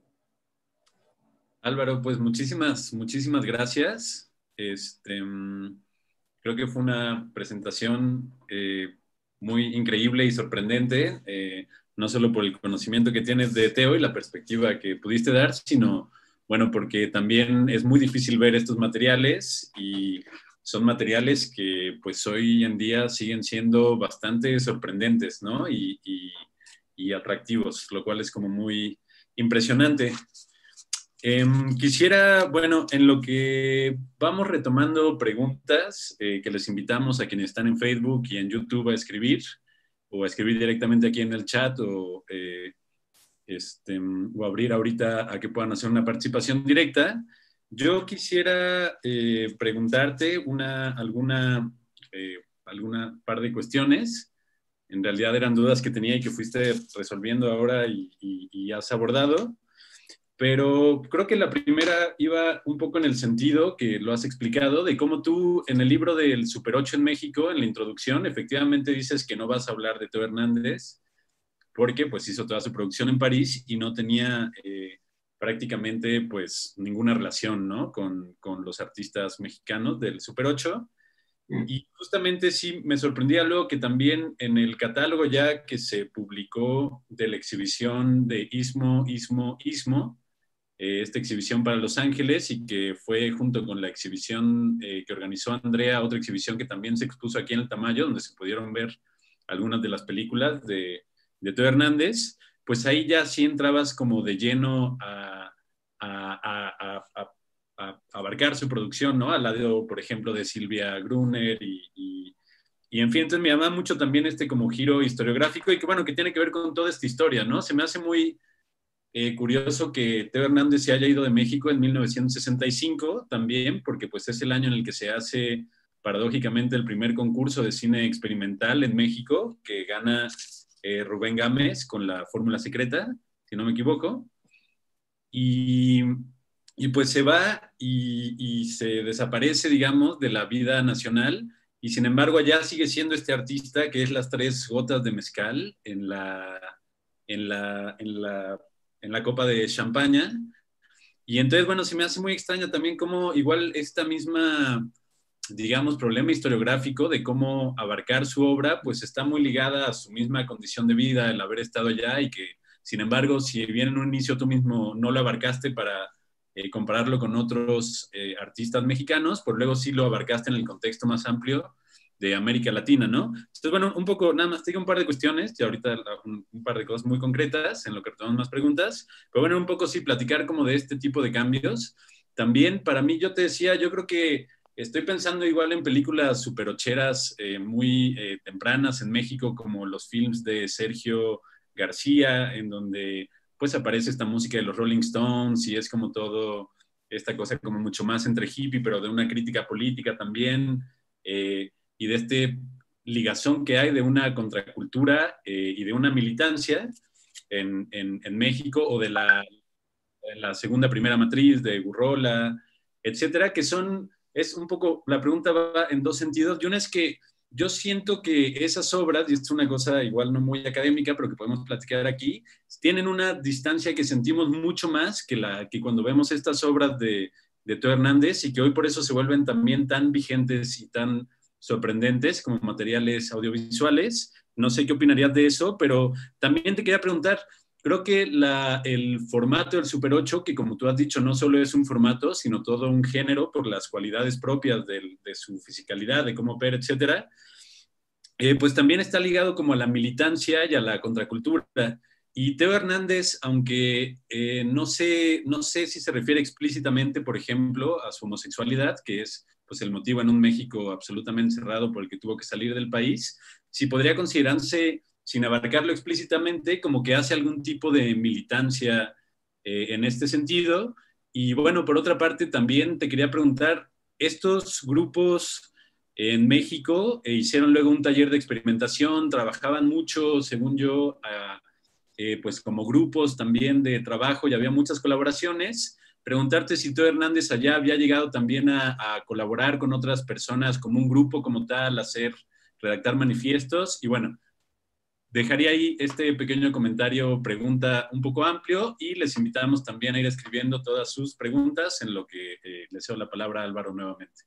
Álvaro, pues muchísimas, muchísimas gracias. Este, creo que fue una presentación eh, muy increíble y sorprendente, eh, no solo por el conocimiento que tienes de Teo y la perspectiva que pudiste dar, sino, bueno, porque también es muy difícil ver estos materiales y son materiales que pues hoy en día siguen siendo bastante sorprendentes, ¿no? Y, y, y atractivos, lo cual es como muy impresionante. Eh, quisiera, bueno, en lo que vamos retomando preguntas eh, que les invitamos a quienes están en Facebook y en YouTube a escribir, o a escribir directamente aquí en el chat, o, eh, este, o abrir ahorita a que puedan hacer una participación directa. Yo quisiera eh, preguntarte una, alguna, eh, alguna par de cuestiones. En realidad eran dudas que tenía y que fuiste resolviendo ahora y, y, y has abordado. Pero creo que la primera iba un poco en el sentido que lo has explicado, de cómo tú en el libro del Super ocho en México, en la introducción, efectivamente dices que no vas a hablar de Teo Hernández, porque pues hizo toda su producción en París y no tenía eh, prácticamente pues ninguna relación, ¿no? Con, con los artistas mexicanos del Super ocho. Y justamente sí me sorprendía luego que también en el catálogo ya que se publicó de la exhibición de Istmo, Istmo, Istmo, eh, esta exhibición para Los Ángeles y que fue junto con la exhibición eh, que organizó Andrea, otra exhibición que también se expuso aquí en el Tamayo, donde se pudieron ver algunas de las películas de, de Teo Hernández, pues ahí ya sí entrabas como de lleno a, a, a, a, a abarcar su producción, ¿no? Al lado, por ejemplo, de Silvia Gruner y, y, y en fin, entonces me llama mucho también este como giro historiográfico y que bueno, que tiene que ver con toda esta historia, ¿no? Se me hace muy eh, curioso que Teo Hernández se haya ido de México en mil novecientos sesenta y cinco también, porque pues es el año en el que se hace paradójicamente el primer concurso de cine experimental en México, que gana eh, Rubén Gámez con La Fórmula Secreta, si no me equivoco. Y, y pues se va y, y se desaparece, digamos, de la vida nacional, y sin embargo allá sigue siendo este artista que es Las Tres Gotas de Mezcal en la, en la, en la, en la copa de champaña. Y entonces, bueno, se me hace muy extraño también cómo igual esta misma, digamos, problema historiográfico de cómo abarcar su obra, pues está muy ligada a su misma condición de vida, el haber estado allá, y que, sin embargo, si bien en un inicio tú mismo no lo abarcaste para eh, compararlo con otros eh, artistas mexicanos, pues luego sí lo abarcaste en el contexto más amplio de América Latina, ¿no? Entonces, bueno, un poco, nada más, te digo un par de cuestiones, y ahorita un, un par de cosas muy concretas en lo que retomamos más preguntas, pero bueno, un poco sí, platicar como de este tipo de cambios. También, para mí, yo te decía, yo creo que estoy pensando igual en películas superocheras eh, muy eh, tempranas en México, como los films de Sergio García, en donde pues aparece esta música de los Rolling Stones y es como todo, esta cosa como mucho más entre hippie, pero de una crítica política también, eh, y de este ligazón que hay de una contracultura eh, y de una militancia en, en, en México, o de la, de la segunda primera matriz de Gurrola, etcétera, que son, es un poco, la pregunta va en dos sentidos, y una es que yo siento que esas obras, y esto es una cosa igual no muy académica, pero que podemos platicar aquí, tienen una distancia que sentimos mucho más que, la, que cuando vemos estas obras de, de Teo Hernández, y que hoy por eso se vuelven también tan vigentes y tan sorprendentes como materiales audiovisuales. No sé qué opinarías de eso, pero también te quería preguntar, creo que la, el formato del Super ocho, que como tú has dicho, no solo es un formato, sino todo un género por las cualidades propias de, de su fisicalidad, de cómo opera, etcétera, eh, pues también está ligado como a la militancia y a la contracultura. Y Teo Hernández, aunque eh, no, sé, no sé si se refiere explícitamente, por ejemplo, a su homosexualidad, que es pues, el motivo en un México absolutamente cerrado por el que tuvo que salir del país, sí podría considerarse, sin abarcarlo explícitamente, como que hace algún tipo de militancia eh, en este sentido. Y bueno, por otra parte, también te quería preguntar, estos grupos en México e hicieron luego un taller de experimentación, trabajaban mucho, según yo, a, eh, pues como grupos también de trabajo, y había muchas colaboraciones. Preguntarte si Teo Hernández allá había llegado también a, a colaborar con otras personas, como un grupo como tal, hacer, redactar manifiestos, y bueno, dejaría ahí este pequeño comentario, pregunta un poco amplio, y les invitamos también a ir escribiendo todas sus preguntas, en lo que eh, le cedo la palabra a Álvaro nuevamente.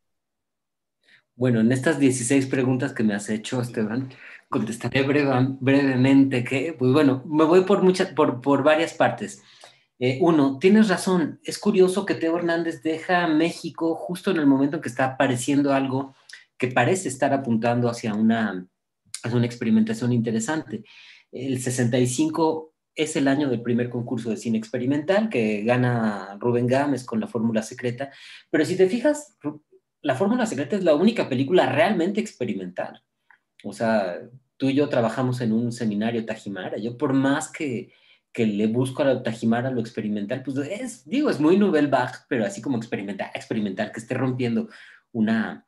Bueno, en estas dieciséis preguntas que me has hecho, Esteban, contestaré breve, brevemente que, pues bueno, me voy por, muchas, por, por varias partes. Eh, uno, tienes razón, es curioso que Teo Hernández deja México justo en el momento en que está apareciendo algo que parece estar apuntando hacia una, hacia una experimentación interesante. El sesenta y cinco es el año del primer concurso de cine experimental que gana Rubén Gámez con La Fórmula Secreta, pero si te fijas, La Fórmula Secreta es la única película realmente experimental. O sea, tú y yo trabajamos en un seminario Tajimara. Yo por más que, que le busco a la Tajimara lo experimental, pues es, digo, es muy Nouvelle Vague, pero así como experimental, experimental, que esté rompiendo una,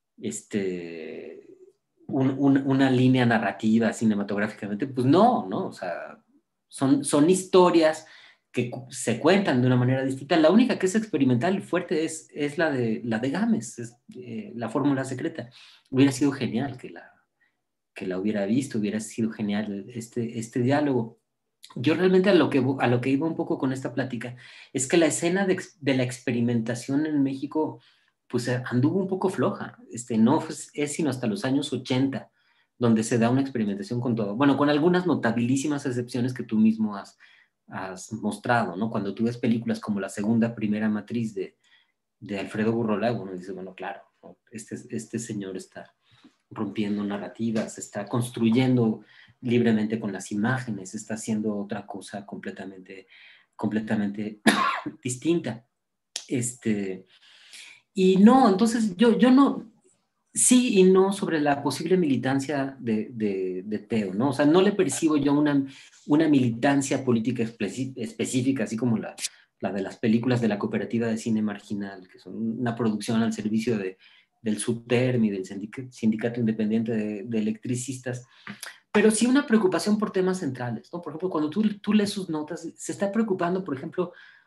este, un, un, una línea narrativa cinematográficamente, pues no, ¿no? O sea, son, son historias que se cuentan de una manera distinta. La única que es experimental y fuerte es, es la, de, la de Gámez, es, eh, La Fórmula Secreta. Hubiera sido genial que la, que la hubiera visto, hubiera sido genial este, este diálogo. Yo realmente a lo, que, a lo que iba un poco con esta plática es que la escena de, de la experimentación en México pues anduvo un poco floja. Este, no es sino hasta los años ochenta donde se da una experimentación con todo. Bueno, con algunas notabilísimas excepciones que tú mismo has, has mostrado, ¿no? Cuando tú ves películas como La Segunda Primera Matriz de, de Alfredo Gurrola, uno dice, bueno, claro, ¿no? este, este señor está rompiendo narrativas, está construyendo libremente con las imágenes, está haciendo otra cosa completamente, completamente distinta. Este, y no, entonces yo, yo no, sí y no sobre la posible militancia de, de, de Teo, ¿no? O sea, no le percibo yo una, una militancia política específica, así como la, la de las películas de la Cooperativa de Cine Marginal, que son una producción al servicio de, del SUTERM y del Sindicato Independiente de, de Electricistas, pero sí una preocupación por temas centrales, ¿no? Por ejemplo, cuando tú, tú lees sus notas, se está preocupando, por ejemplo,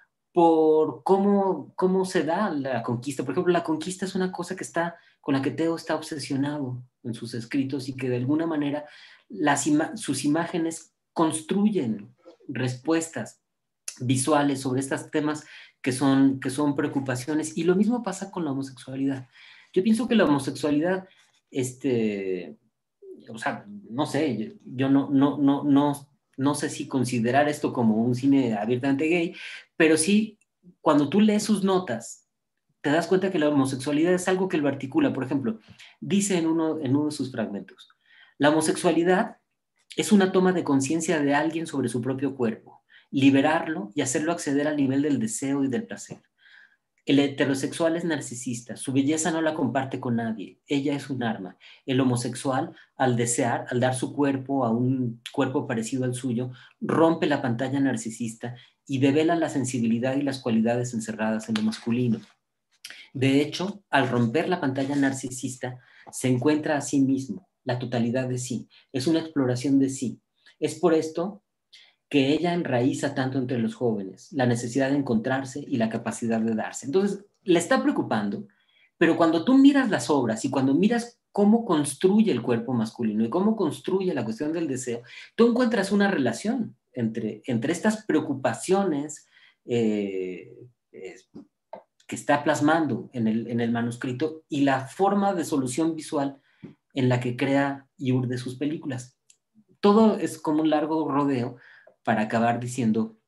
por cómo, cómo se da la conquista. Por ejemplo, la conquista es una cosa que está, con la que Teo está obsesionado en sus escritos y que de alguna manera las ima sus imágenes construyen respuestas visuales sobre estos temas que son, que son preocupaciones. Y lo mismo pasa con la homosexualidad. Yo pienso que la homosexualidad, este, o sea, no sé, yo, yo no, no, no, no, no sé si considerar esto como un cine abiertamente gay, pero sí, cuando tú lees sus notas, te das cuenta que la homosexualidad es algo que lo articula. Por ejemplo, dice en uno, en uno de sus fragmentos, la homosexualidad es una toma de conciencia de alguien sobre su propio cuerpo, liberarlo y hacerlo acceder al nivel del deseo y del placer. El heterosexual es narcisista, su belleza no la comparte con nadie, ella es un arma. El homosexual, al desear, al dar su cuerpo a un cuerpo parecido al suyo, rompe la pantalla narcisista y devela la sensibilidad y las cualidades encerradas en lo masculino. De hecho, al romper la pantalla narcisista, se encuentra a sí mismo, la totalidad de sí, es una exploración de sí. Es por esto que ella enraiza tanto entre los jóvenes, la necesidad de encontrarse y la capacidad de darse. Entonces, le está preocupando, pero cuando tú miras las obras y cuando miras cómo construye el cuerpo masculino y cómo construye la cuestión del deseo, tú encuentras una relación entre, entre estas preocupaciones eh, eh, que está plasmando en el, en el manuscrito y la forma de solución visual en la que crea y urde sus películas. Todo es como un largo rodeo para acabar diciendo,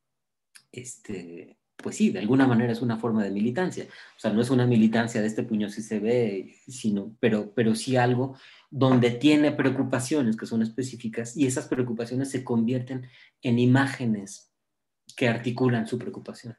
este, pues sí, de alguna manera es una forma de militancia. O sea, no es una militancia de este puño si se ve, sino, pero, pero sí algo donde tiene preocupaciones que son específicas y esas preocupaciones se convierten en imágenes que articulan su preocupación.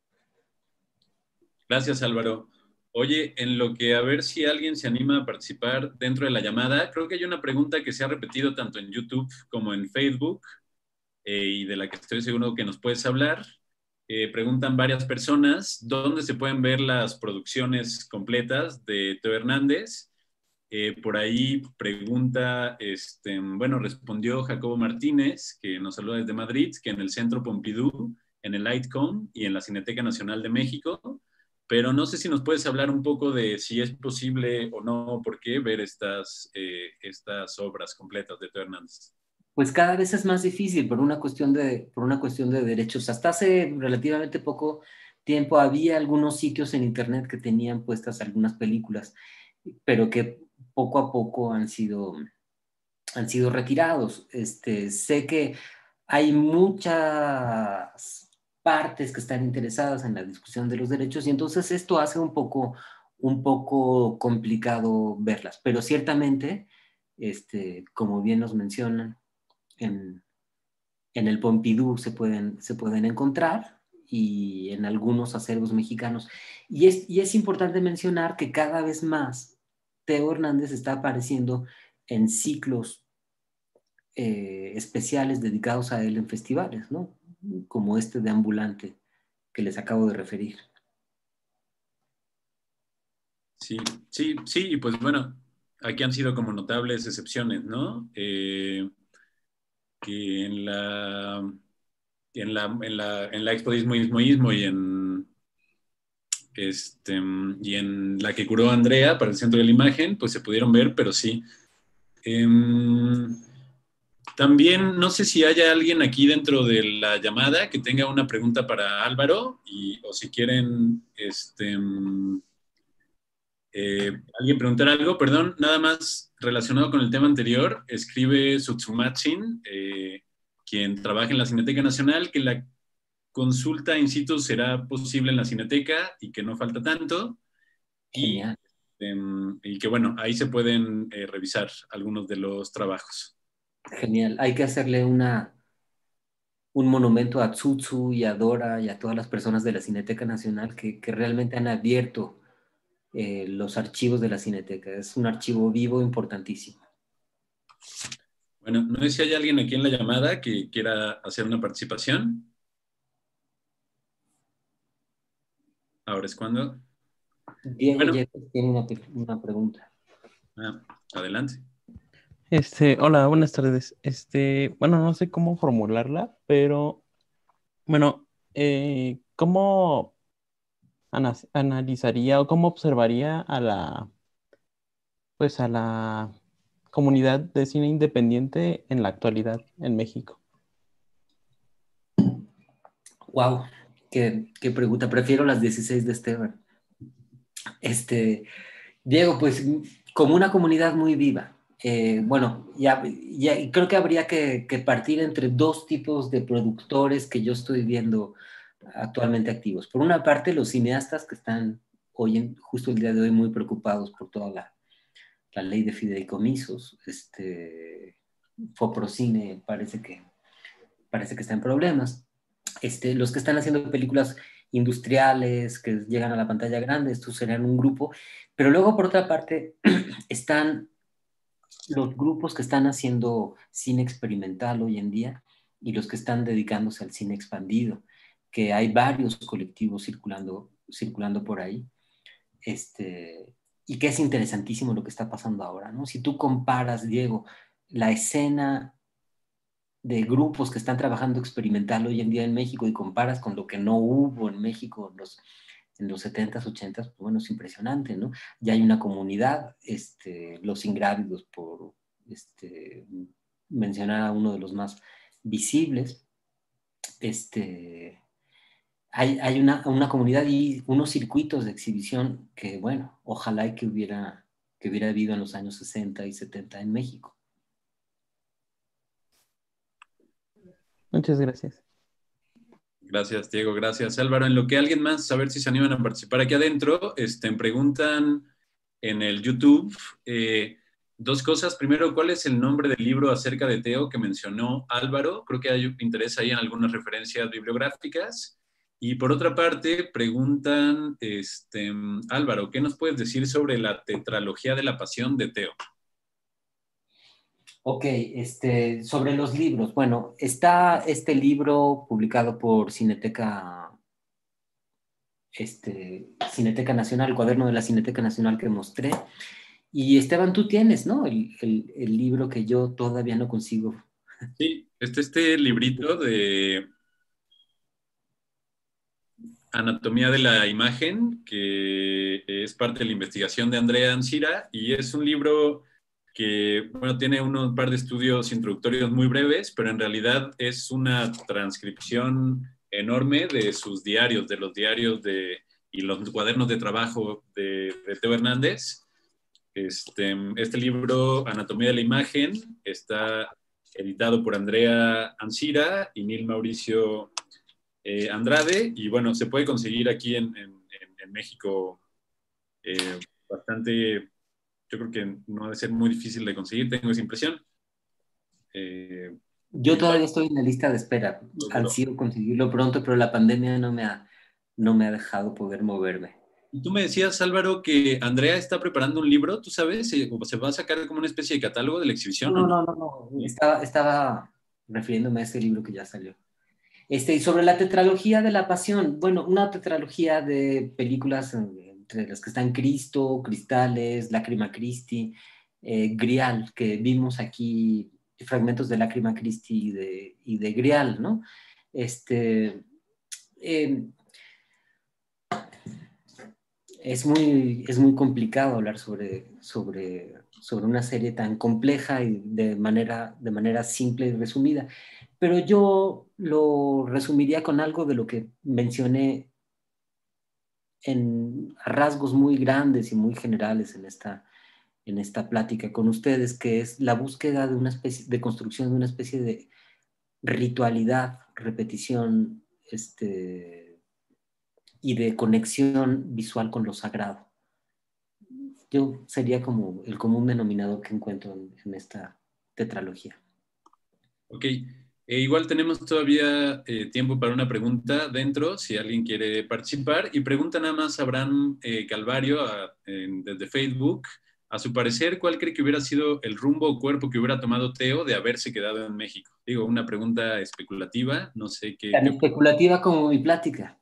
Gracias, Álvaro. Oye, en lo que a ver si alguien se anima a participar dentro de la llamada, creo que hay una pregunta que se ha repetido tanto en YouTube como en Facebook eh, y de la que estoy seguro que nos puedes hablar. Eh, preguntan varias personas dónde se pueden ver las producciones completas de Teo Hernández. Eh, por ahí pregunta, este, bueno, respondió Jacobo Martínez, que nos saluda desde Madrid, que en el Centro Pompidou, en el Lightcom y en la Cineteca Nacional de México, pero no sé si nos puedes hablar un poco de si es posible o no, por qué ver estas, eh, estas obras completas de Teo Hernández. Pues cada vez es más difícil por una cuestión de, por una cuestión de derechos. Hasta hace relativamente poco tiempo había algunos sitios en internet que tenían puestas algunas películas, pero que poco a poco han sido, han sido retirados. Este, sé que hay muchas partes que están interesadas en la discusión de los derechos y entonces esto hace un poco, un poco complicado verlas, pero ciertamente, este, como bien nos mencionan, en, en el Pompidou se pueden, se pueden encontrar y en algunos acervos mexicanos. Y es, y es importante mencionar que cada vez más Teo Hernández está apareciendo en ciclos eh, especiales dedicados a él en festivales, ¿no? Como este de Ambulante que les acabo de referir. Sí, sí, sí, y pues bueno, aquí han sido como notables excepciones, ¿no? Eh, que en la, en la, en la, en la Expo Dismo Ismo Ismo y en, este, y en la que curó Andrea para el Centro de la Imagen, pues se pudieron ver, pero sí. Eh, también no sé si haya alguien aquí dentro de la llamada que tenga una pregunta para Álvaro y, o si quieren este, eh, alguien preguntar algo, perdón, nada más relacionado con el tema anterior, escribe Sutsumatsin, eh, quien trabaja en la Cineteca Nacional, que la consulta in situ será posible en la Cineteca y que no falta tanto. Y, Genial. eh, y que bueno, ahí se pueden eh, revisar algunos de los trabajos. Genial. Hay que hacerle una, un monumento a Tsutsu y a Dora y a todas las personas de la Cineteca Nacional que, que realmente han abierto eh, los archivos de la Cineteca. Es un archivo vivo importantísimo. Bueno, no sé si hay alguien aquí en la llamada que quiera hacer una participación. Ahora es cuando. Diego Bueno, Yepes tiene una, una pregunta. ah, adelante. Este, hola, buenas tardes. Este, bueno, no sé cómo formularla, pero bueno, eh, ¿cómo ana- analizaría o cómo observaría a la, pues a la comunidad de cine independiente en la actualidad en México? Wow, qué, qué pregunta. Prefiero las dieciséis de Esteban. Este, Diego, pues como una comunidad muy viva. Eh, bueno, ya, ya creo que habría que, que partir entre dos tipos de productores que yo estoy viendo actualmente activos. Por una parte, los cineastas que están hoy, en, justo el día de hoy, muy preocupados por toda la, la ley de fideicomisos. Este, Foprocine parece que, parece que está en problemas. Este, los que están haciendo películas industriales que llegan a la pantalla grande, estos serían un grupo, pero luego por otra parte están los grupos que están haciendo cine experimental hoy en día y los que están dedicándose al cine expandido, que hay varios colectivos circulando, circulando por ahí, este, y que es interesantísimo lo que está pasando ahora, ¿no? Si tú comparas, Diego, la escena de grupos que están trabajando experimental hoy en día en México y comparas con lo que no hubo en México en los, en los setentas, ochentas, pues bueno, es impresionante, ¿no? Ya hay una comunidad, este, Los Ingrávidos, por este, mencionar a uno de los más visibles, este, hay, hay una, una comunidad y unos circuitos de exhibición que, bueno, ojalá y que hubiera, que hubiera habido en los años sesenta y setenta en México. Muchas gracias. Gracias, Diego. Gracias, Álvaro. En lo que alguien más, a ver si se animan a participar aquí adentro, este, preguntan en el YouTube eh, dos cosas. Primero, ¿cuál es el nombre del libro acerca de Teo que mencionó Álvaro? Creo que hay interés ahí en algunas referencias bibliográficas. Y por otra parte, preguntan, este, Álvaro, ¿qué nos puedes decir sobre la tetralogía de la pasión de Teo? Ok, este, sobre los libros. Bueno, está este libro publicado por Cineteca, este, Cineteca Nacional, el cuaderno de la Cineteca Nacional que mostré. Y Esteban, tú tienes, ¿no? El, el, el libro que yo todavía no consigo. Sí, este, este librito de Anatomía de la Imagen, que es parte de la investigación de Andrea Ancira, y es un libro que, bueno, tiene unos par de estudios introductorios muy breves, pero en realidad es una transcripción enorme de sus diarios, de los diarios de, y los cuadernos de trabajo de, de Teo Hernández. Este, este libro, Anatomía de la Imagen, está editado por Andrea Ancira y Neil Mauricio eh, Andrade, y bueno, se puede conseguir aquí en, en, en México eh, bastante, yo creo que no debe ser muy difícil de conseguir, tengo esa impresión. Eh, Yo igual, todavía estoy en la lista de espera. Ansío conseguirlo pronto, pero la pandemia no me ha, no me ha dejado poder moverme. y tú me decías, Álvaro, que Andrea está preparando un libro, ¿tú sabes? ¿Se, se va a sacar como una especie de catálogo de la exhibición o No, no? no, no, no. Estaba, estaba refiriéndome a este libro que ya salió. Este, y sobre la tetralogía de la pasión, bueno, una tetralogía de películas eh, entre las que están Cristo, Cristales, Lágrima Christi, eh, Grial, que vimos aquí fragmentos de Lágrima Christi y de, y de Grial, ¿no? Este, eh, es, muy, es muy complicado hablar sobre, sobre, sobre una serie tan compleja y de manera, de manera simple y resumida. Pero yo lo resumiría con algo de lo que mencioné en rasgos muy grandes y muy generales en esta, en esta plática con ustedes, que es la búsqueda de una especie de construcción de una especie de ritualidad, repetición, este, y de conexión visual con lo sagrado. Yo sería como el común denominador que encuentro en, en esta tetralogía. Ok, eh, igual tenemos todavía eh, tiempo para una pregunta dentro, si alguien quiere participar. Y pregunta nada más a Abraham eh, Calvario a, en, desde Facebook. A su parecer, ¿cuál cree que hubiera sido el rumbo o cuerpo que hubiera tomado Teo de haberse quedado en México? Digo, una pregunta especulativa, no sé qué. Tan qué... especulativa como mi plática.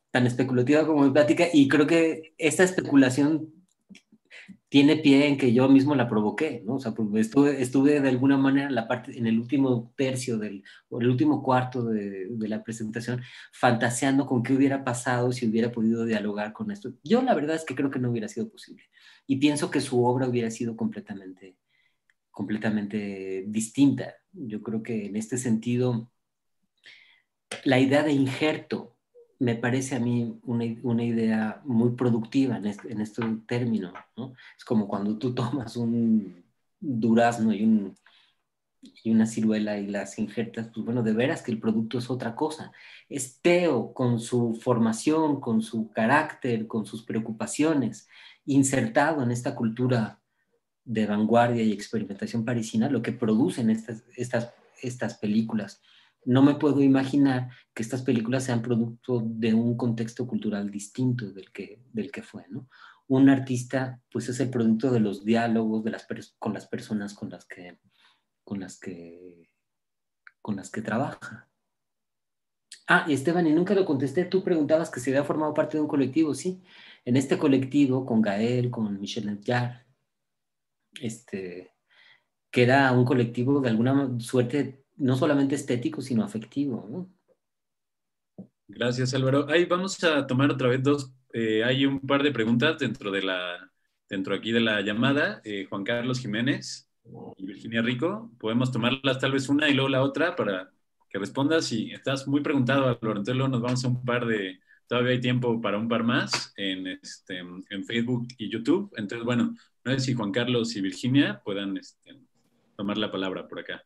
tan especulativa como mi plática, y creo que esta especulación tiene pie en que yo mismo la provoqué, ¿no? O sea, porque estuve, estuve de alguna manera en la parte, en el último tercio del, o el último cuarto de, de la presentación, fantaseando con qué hubiera pasado si hubiera podido dialogar con esto. Yo la verdad es que creo que no hubiera sido posible. Y pienso que su obra hubiera sido completamente, completamente distinta. Yo creo que en este sentido, la idea de injerto me parece a mí una, una idea muy productiva en este, en este término, ¿no? Es como cuando tú tomas un durazno y, un, y una ciruela y las injertas, pues bueno, de veras que el producto es otra cosa. Es Teo con su formación, con su carácter, con sus preocupaciones, insertado en esta cultura de vanguardia y experimentación parisina, lo que producen estas, estas, estas películas. No me puedo imaginar que estas películas sean producto de un contexto cultural distinto del que, del que fue, ¿no? Un artista, pues es el producto de los diálogos de las con las personas con las que, con las que, con las que trabaja. Ah, y Esteban, y nunca lo contesté, tú preguntabas que si había formado parte de un colectivo, sí. En este colectivo, con Gael, con Michel Jarre, este, que era un colectivo de alguna suerte no solamente estético, sino afectivo, ¿no? Gracias, Álvaro. Ahí vamos a tomar otra vez dos. Eh, hay un par de preguntas dentro de la, dentro aquí de la llamada. Eh, Juan Carlos Jiménez y Virginia Rico. Podemos tomarlas tal vez una y luego la otra para que respondas. Si estás muy preguntado, Álvaro, entonces luego nos vamos a un par de. Todavía hay tiempo para un par más en, este, en Facebook y YouTube. Entonces, bueno, no sé si Juan Carlos y Virginia puedan este, tomar la palabra por acá.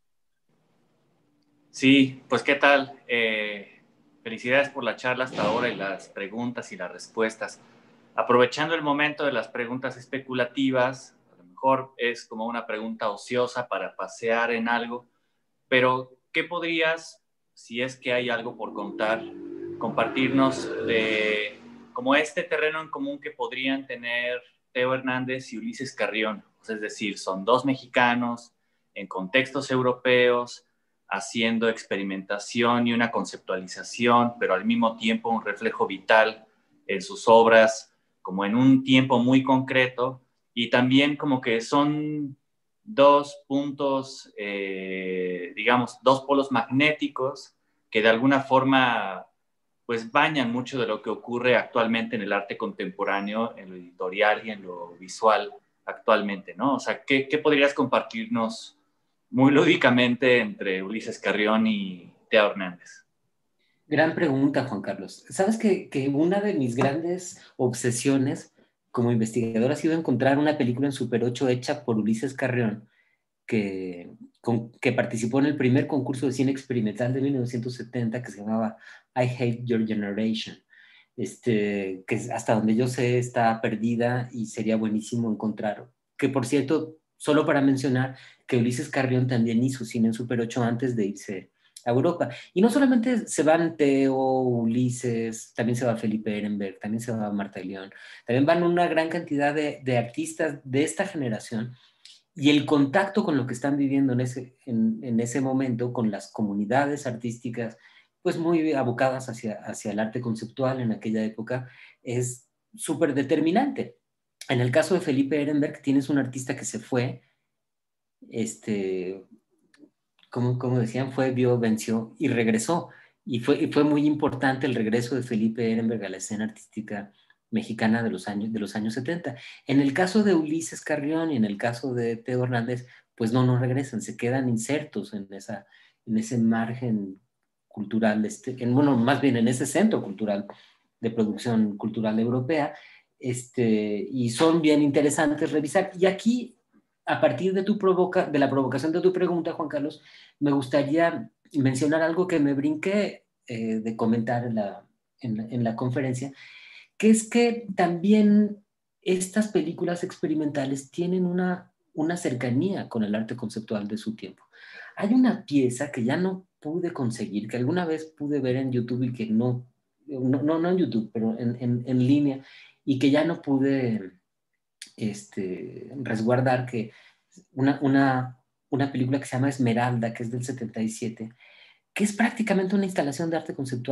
Sí, pues ¿qué tal? Eh, felicidades por la charla hasta ahora y las preguntas y las respuestas. Aprovechando el momento de las preguntas especulativas, a lo mejor es como una pregunta ociosa para pasear en algo, pero ¿qué podrías, si es que hay algo por contar, compartirnos de como este terreno en común que podrían tener Teo Hernández y Ulises Carrión? Es decir, son dos mexicanos en contextos europeos, haciendo experimentación y una conceptualización, pero al mismo tiempo un reflejo vital en sus obras, como en un tiempo muy concreto, y también como que son dos puntos, eh, digamos, dos polos magnéticos que de alguna forma pues bañan mucho de lo que ocurre actualmente en el arte contemporáneo, en lo editorial y en lo visual actualmente, ¿no? O sea, ¿qué, qué podrías compartirnos muy lúdicamente entre Ulises Carrión y Teo Hernández? Gran pregunta, Juan Carlos. Sabes que, que una de mis grandes obsesiones como investigador ha sido encontrar una película en Super ocho hecha por Ulises Carrión, que, con, que participó en el primer concurso de cine experimental de mil novecientos setenta que se llamaba I Hate Your Generation. Este, que hasta donde yo sé está perdida y sería buenísimo encontrar. Que por cierto, solo para mencionar que Ulises Carrión también hizo cine en Super ocho antes de irse a Europa. Y no solamente se van Teo, Ulises, también se va Felipe Ehrenberg, también se va Marta León, también van una gran cantidad de, de artistas de esta generación, y el contacto con lo que están viviendo en ese, en, en ese momento, con las comunidades artísticas, pues muy abocadas hacia, hacia el arte conceptual en aquella época, es súper determinante. En el caso de Felipe Ehrenberg, tienes un artista que se fue, este, como, como decían, fue, vio, venció y regresó. Y fue, y fue muy importante el regreso de Felipe Ehrenberg a la escena artística mexicana de los años, de los años setenta. En el caso de Ulises Carrión y en el caso de Teo Hernández, pues no, no regresan, se quedan insertos en, esa, en ese margen cultural, este, en, bueno, más bien en ese centro cultural de producción cultural europea, este, y son bien interesantes revisar. Y aquí, a partir de, tu provoca, de la provocación de tu pregunta, Juan Carlos, me gustaría mencionar algo que me brinqué eh, de comentar en la, en, la, en la conferencia, que es que también estas películas experimentales tienen una, una cercanía con el arte conceptual de su tiempo. Hay una pieza que ya no pude conseguir, que alguna vez pude ver en YouTube y que no, no, no, no en YouTube, pero en, en, en línea, y que ya no pude este, resguardar, que una, una, una película que se llama Esmeralda, que es del setenta y siete, que es prácticamente una instalación de arte conceptual.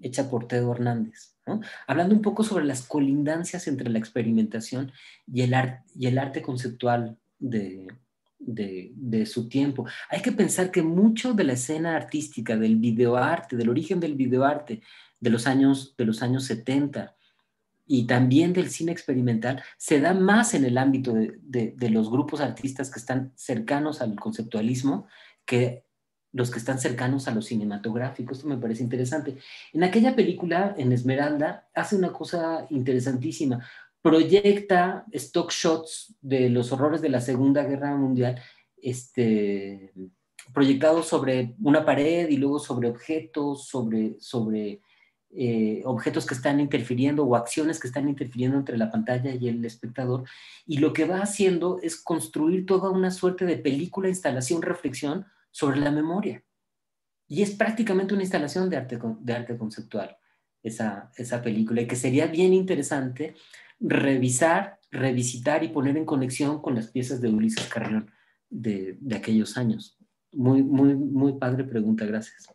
hecha por Teo Hernández, ¿no? Hablando un poco sobre las colindancias entre la experimentación y el, art, y el arte conceptual de, de, de su tiempo. Hay que pensar que mucho de la escena artística, del videoarte, del origen del videoarte de los años, de los años setenta, y también del cine experimental, se da más en el ámbito de, de, de los grupos artistas que están cercanos al conceptualismo que los que están cercanos a lo cinematográfico. Esto me parece interesante. En aquella película, en Esmeralda, hace una cosa interesantísima. Proyecta stock shots de los horrores de la Segunda Guerra Mundial, este, proyectados sobre una pared y luego sobre objetos, sobre... sobre Eh, objetos que están interfiriendo o acciones que están interfiriendo entre la pantalla y el espectador, y lo que va haciendo es construir toda una suerte de película, instalación, reflexión sobre la memoria. Y es prácticamente una instalación de arte, de arte conceptual, esa, esa película, y que sería bien interesante revisar, revisitar y poner en conexión con las piezas de Ulises Carrión de, de aquellos años. Muy, muy, muy padre pregunta, gracias.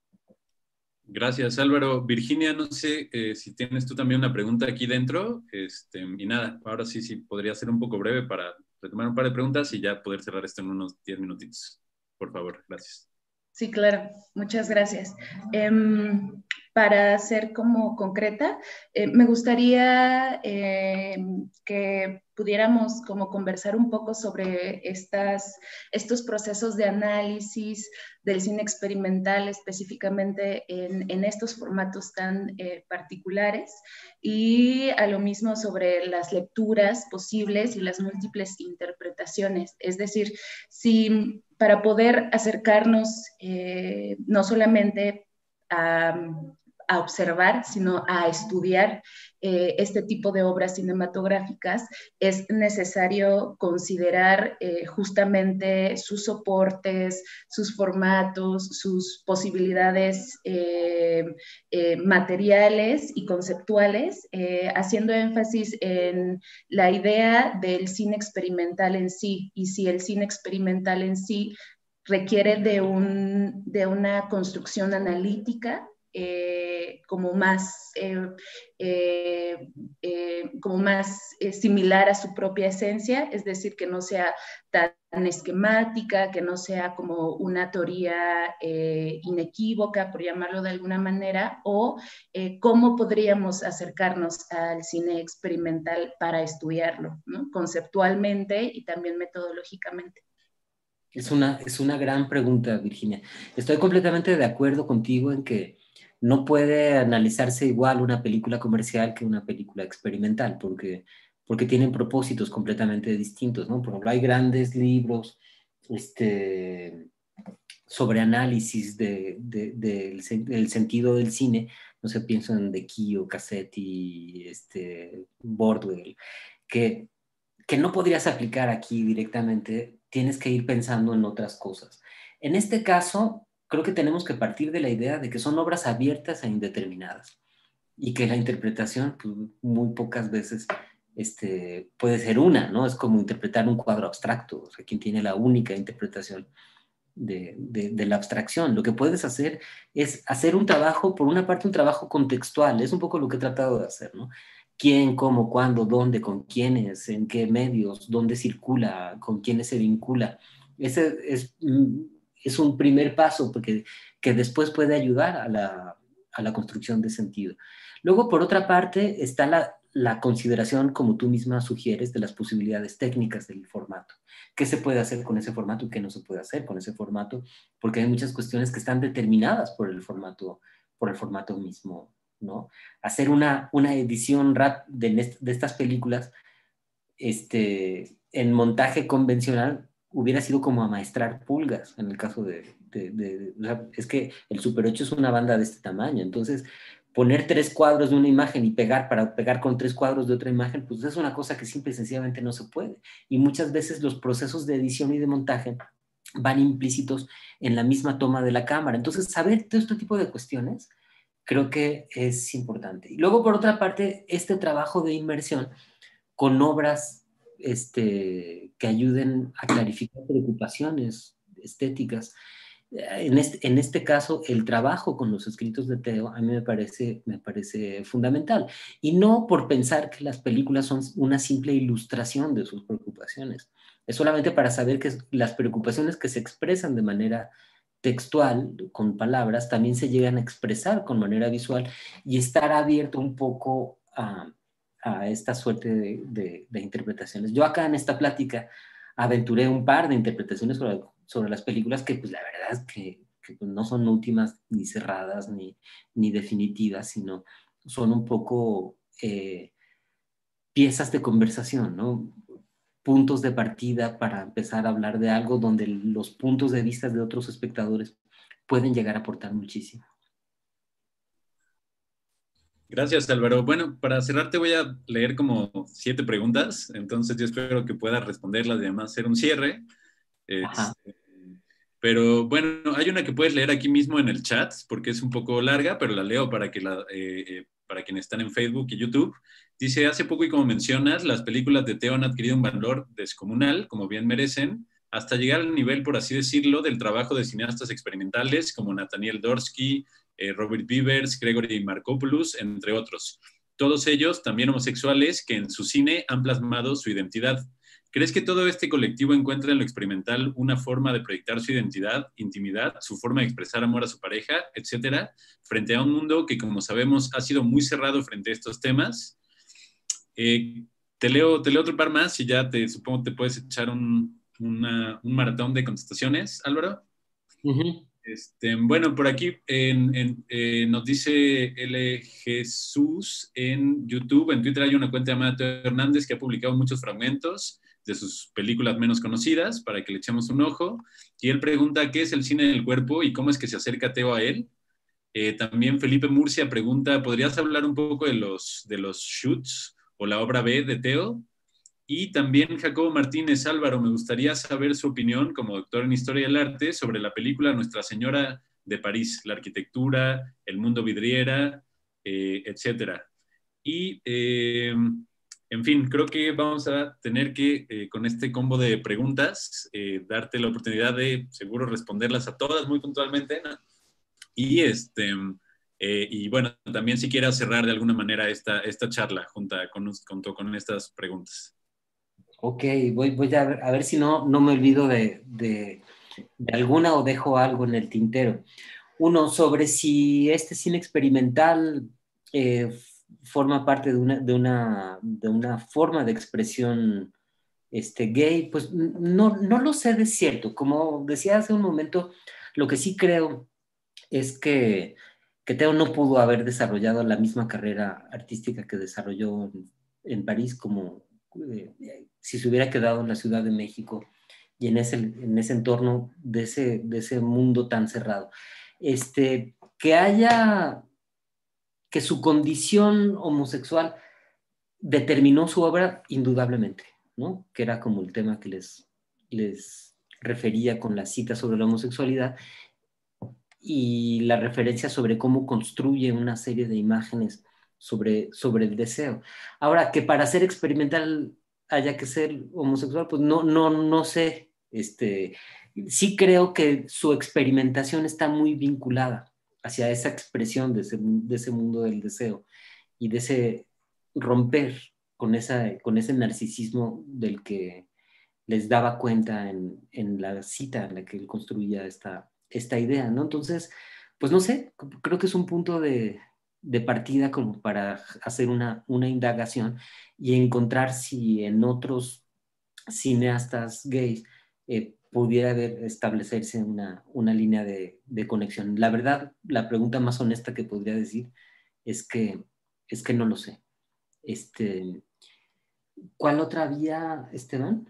Gracias, Álvaro. Virginia, no sé eh, si tienes tú también una pregunta aquí dentro. Este, y nada, ahora sí, sí, podría ser un poco breve para retomar un par de preguntas y ya poder cerrar esto en unos diez minutitos. Por favor, gracias. Sí, claro. Muchas gracias. Um, para ser como concreta, eh, me gustaría eh, que pudiéramos como conversar un poco sobre estas, estos procesos de análisis del cine experimental, específicamente en, en estos formatos tan eh, particulares, y a lo mismo sobre las lecturas posibles y las múltiples interpretaciones. Es decir, si para poder acercarnos eh, no solamente a, a observar, sino a estudiar eh, este tipo de obras cinematográficas, es necesario considerar eh, justamente sus soportes, sus formatos, sus posibilidades eh, eh, materiales y conceptuales, eh, haciendo énfasis en la idea del cine experimental en sí, y si el cine experimental en sí requiere de, un, de una construcción analítica eh, como más, eh, eh, eh, como más eh, similar a su propia esencia, es decir, que no sea tan esquemática, que no sea como una teoría eh, inequívoca, por llamarlo de alguna manera, o eh, cómo podríamos acercarnos al cine experimental para estudiarlo, ¿no? Conceptualmente y también metodológicamente. Es una, es una gran pregunta, Virginia. Estoy completamente de acuerdo contigo en que no puede analizarse igual una película comercial que una película experimental, porque, porque tienen propósitos completamente distintos, ¿no? Por ejemplo, hay grandes libros este, sobre análisis de, de, de, del, del sentido del cine. No sé, pienso en De Chio, Cassetti, este, Bordwell, que que no podrías aplicar aquí directamente, tienes que ir pensando en otras cosas. En este caso, creo que tenemos que partir de la idea de que son obras abiertas e indeterminadas y que la interpretación, pues, muy pocas veces este, puede ser una, ¿no? Es como interpretar un cuadro abstracto, o sea, quien tiene la única interpretación de, de, de la abstracción. Lo que puedes hacer es hacer un trabajo, por una parte un trabajo contextual, es un poco lo que he tratado de hacer, ¿no? Quién, cómo, cuándo, dónde, con quiénes, en qué medios, dónde circula, con quiénes se vincula. Ese es, es un primer paso porque, que después puede ayudar a la, a la construcción de sentido. Luego, por otra parte, está la, la consideración, como tú misma sugieres, de las posibilidades técnicas del formato. ¿Qué se puede hacer con ese formato y qué no se puede hacer con ese formato? Porque hay muchas cuestiones que están determinadas por el formato, por el formato mismo, ¿no? Hacer una, una edición rap de, de estas películas este, en montaje convencional hubiera sido como amaestrar pulgas en el caso de... de, de, de o sea, es que el Super ocho es una banda de este tamaño, entonces poner tres cuadros de una imagen y pegar para pegar con tres cuadros de otra imagen, pues es una cosa que simple y sencillamente no se puede. Y muchas veces los procesos de edición y de montaje van implícitos en la misma toma de la cámara. Entonces, saber todo este tipo de cuestiones creo que es importante. Y luego, por otra parte, este trabajo de inmersión con obras este, que ayuden a clarificar preocupaciones estéticas En este, en este caso, el trabajo con los escritos de Teo a mí me parece, me parece fundamental. Y no por pensar que las películas son una simple ilustración de sus preocupaciones. Es solamente para saber que las preocupaciones que se expresan de manera textual, con palabras, también se llegan a expresar con manera visual y estar abierto un poco a, a esta suerte de, de, de interpretaciones. Yo acá en esta plática aventuré un par de interpretaciones sobre, sobre las películas que pues la verdad es que, que pues, no son últimas ni cerradas ni, ni definitivas, sino son un poco eh, piezas de conversación, ¿no? Puntos de partida para empezar a hablar de algo donde los puntos de vista de otros espectadores pueden llegar a aportar muchísimo. Gracias, Álvaro. Bueno, para cerrar te voy a leer como siete preguntas, entonces yo espero que puedas responderlas y además hacer un cierre. Este, pero bueno, hay una que puedes leer aquí mismo en el chat porque es un poco larga, pero la leo para, que la, eh, eh, para quienes están en Facebook y YouTube. Dice, hace poco y como mencionas, las películas de Teo han adquirido un valor descomunal, como bien merecen, hasta llegar al nivel, por así decirlo, del trabajo de cineastas experimentales como Nathaniel Dorsky, eh, Robert Beavers, Gregory Markopoulos, entre otros. Todos ellos también homosexuales que en su cine han plasmado su identidad. ¿Crees que todo este colectivo encuentra en lo experimental una forma de proyectar su identidad, intimidad, su forma de expresar amor a su pareja, etcétera, frente a un mundo que, como sabemos, ha sido muy cerrado frente a estos temas? Eh, te, leo, te leo otro par más y ya te supongo te puedes echar un, una, un maratón de contestaciones, Álvaro. Uh-huh. Este, bueno, por aquí en, en, eh, nos dice L. Jesús en YouTube, en Twitter hay una cuenta llamada Teo Hernández que ha publicado muchos fragmentos de sus películas menos conocidas para que le echemos un ojo. Y él pregunta qué es el cine del cuerpo y cómo es que se acerca Teo a él. Eh, también Felipe Murcia pregunta, ¿podrías hablar un poco de los, de los shoots o la obra B de Teo? Y también Jacobo Martínez, Álvaro, me gustaría saber su opinión como doctor en Historia del Arte sobre la película Nuestra Señora de París, la arquitectura, el mundo vidriera, eh, etcétera. Y, eh, en fin, creo que vamos a tener que, eh, con este combo de preguntas, eh, darte la oportunidad de seguro responderlas a todas muy puntualmente, ¿no? Y, este, eh, y bueno, también si quieras cerrar de alguna manera esta, esta charla junto con, junto con estas preguntas. Ok, voy, voy a, ver, a ver si no, no me olvido de, de, de alguna o dejo algo en el tintero. Uno, sobre si este cine experimental eh, forma parte de una, de, una, de una forma de expresión este, gay, pues no, no lo sé de cierto. Como decía hace un momento, lo que sí creo es que, que Teo no pudo haber desarrollado la misma carrera artística que desarrolló en, en París como eh, si se hubiera quedado en la Ciudad de México y en ese, en ese entorno de ese, de ese mundo tan cerrado. Este, que haya, que su condición homosexual determinó su obra indudablemente, ¿no? Que era como el tema que les, les refería con la cita sobre la homosexualidad y la referencia sobre cómo construye una serie de imágenes sobre, sobre el deseo. Ahora, que para ser experimental haya que ser homosexual, pues no, no, no sé. Este, sí creo que su experimentación está muy vinculada hacia esa expresión de ese, de ese mundo del deseo y de ese romper con, esa, con ese narcisismo del que les daba cuenta en, en la cita en la que él construía esta, esta idea, ¿no? Entonces, pues no sé, creo que es un punto de, de partida como para hacer una, una indagación y encontrar si en otros cineastas gays eh, pudiera haber, establecerse una, una línea de, de conexión. La verdad, la pregunta más honesta que podría decir es que, es que no lo sé. Este, ¿cuál otra había, Esteban?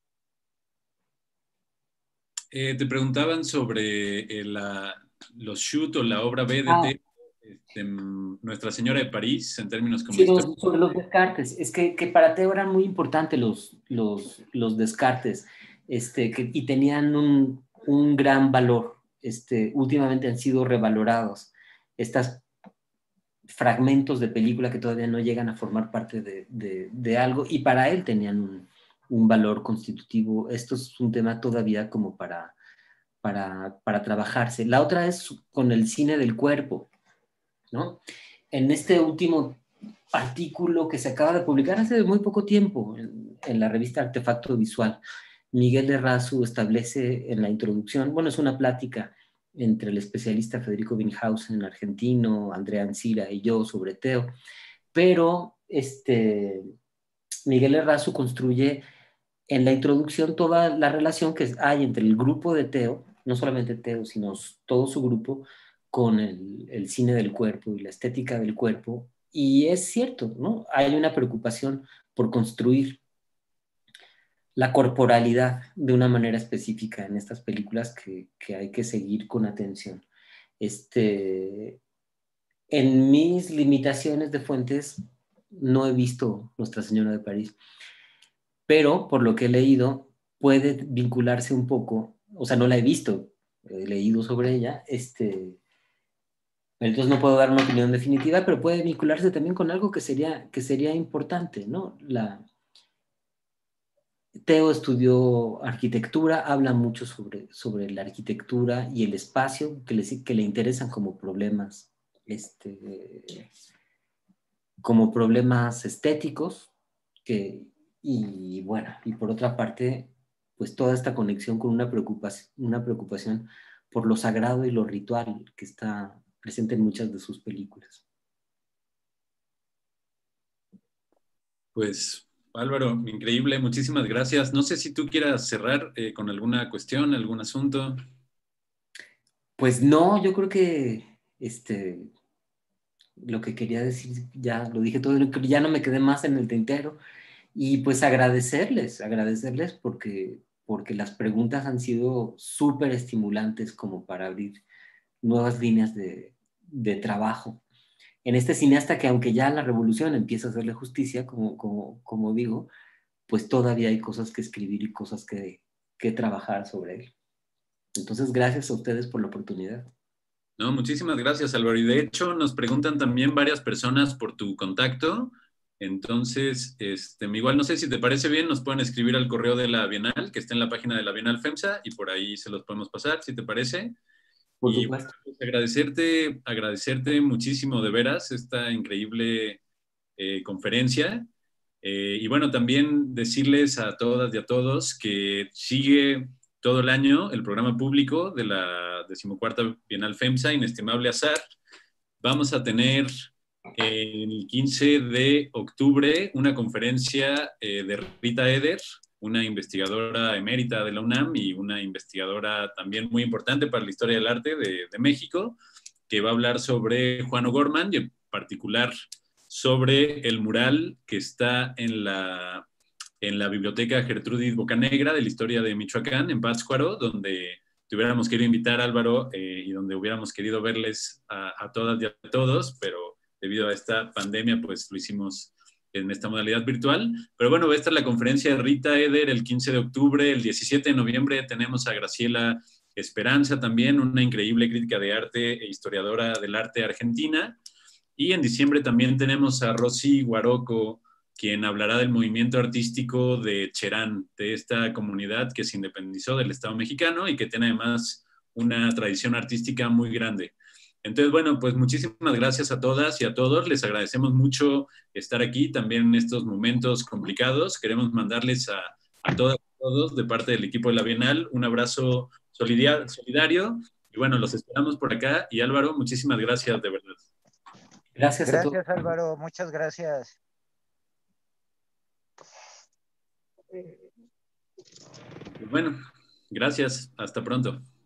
Eh, te preguntaban sobre eh, la, los shoot o la obra B de Ah, Teo, este, Nuestra Señora de París, en términos como sí, los, históricos. sobre los descartes. Es que, que para Teo eran muy importantes los, los, los descartes este, que, y tenían un, un gran valor. Este, últimamente han sido revalorados. Estos fragmentos de película que todavía no llegan a formar parte de, de, de algo y para él tenían un, un valor constitutivo. Esto es un tema todavía como para para, para trabajarse. La otra es con el cine del cuerpo, ¿no? En este último artículo que se acaba de publicar hace muy poco tiempo en, en la revista Artefacto Visual, Miguel Errázuriz establece en la introducción, bueno, es una plática entre el especialista Federico Binghausen, argentino, Andrea Ancira y yo sobre Teo, pero este, Miguel Errázuriz construye en la introducción toda la relación que hay entre el grupo de Teo, no solamente Teo, sino todo su grupo, con el, el cine del cuerpo y la estética del cuerpo. Y es cierto, ¿no? Hay una preocupación por construir la corporalidad de una manera específica en estas películas que, que hay que seguir con atención. Este, en mis limitaciones de fuentes no he visto Nuestra Señora de París, pero por lo que he leído puede vincularse un poco, o sea, no la he visto, he leído sobre ella, este, entonces no puedo dar una opinión definitiva, pero puede vincularse también con algo que sería, que sería importante, ¿no? La, Teo estudió arquitectura, habla mucho sobre, sobre la arquitectura y el espacio que le, que le interesan como problemas, este, como problemas estéticos, que, y bueno, y por otra parte, pues toda esta conexión con una preocupación, una preocupación por lo sagrado y lo ritual que está presente en muchas de sus películas. Pues Álvaro, increíble, muchísimas gracias. No sé si tú quieras cerrar eh, con alguna cuestión, algún asunto. Pues no, yo creo que este, lo que quería decir ya lo dije todo, ya no me quedé más en el tintero. Y pues agradecerles, agradecerles porque, porque las preguntas han sido súper estimulantes como para abrir nuevas líneas de, de trabajo. En este cineasta que aunque ya la revolución empieza a hacerle justicia, como, como, como digo, pues todavía hay cosas que escribir y cosas que, que trabajar sobre él. Entonces, gracias a ustedes por la oportunidad. No, muchísimas gracias, Álvaro. Y de hecho, nos preguntan también varias personas por tu contacto. Entonces, este, igual no sé si te parece bien, nos pueden escribir al correo de la Bienal, que está en la página de la Bienal FEMSA, y por ahí se los podemos pasar, si te parece. Por Y supuesto. pues, agradecerte, agradecerte muchísimo de veras esta increíble eh, conferencia. Eh, y bueno, también decirles a todas y a todos que sigue todo el año el programa público de la decimocuarta Bienal FEMSA, Inestimable Azar. Vamos a tener eh, el quince de octubre una conferencia eh, de Rita Eder, una investigadora emérita de la UNAM y una investigadora también muy importante para la historia del arte de, de México, que va a hablar sobre Juan O'Gorman y en particular sobre el mural que está en la, en la biblioteca Gertrudis Bocanegra de la historia de Michoacán, en Pátzcuaro, donde te hubiéramos querido invitar, Álvaro, eh, y donde hubiéramos querido verles a, a todas y a todos, pero debido a esta pandemia, pues lo hicimos en esta modalidad virtual. Pero bueno, va a estar la conferencia de Rita Eder el quince de octubre, el diecisiete de noviembre tenemos a Graciela Esperanza también, una increíble crítica de arte e historiadora del arte argentina. Y en diciembre también tenemos a Rosy Guaroco, quien hablará del movimiento artístico de Cherán, de esta comunidad que se independizó del Estado mexicano y que tiene además una tradición artística muy grande. Entonces, bueno, pues muchísimas gracias a todas y a todos. Les agradecemos mucho estar aquí también en estos momentos complicados. Queremos mandarles a, a todas y a todos, de parte del equipo de la Bienal, un abrazo solidario. Y bueno, los esperamos por acá. Y Álvaro, muchísimas gracias, de verdad. Gracias a todos. Gracias, Álvaro. Muchas gracias. Bueno, gracias. Hasta pronto.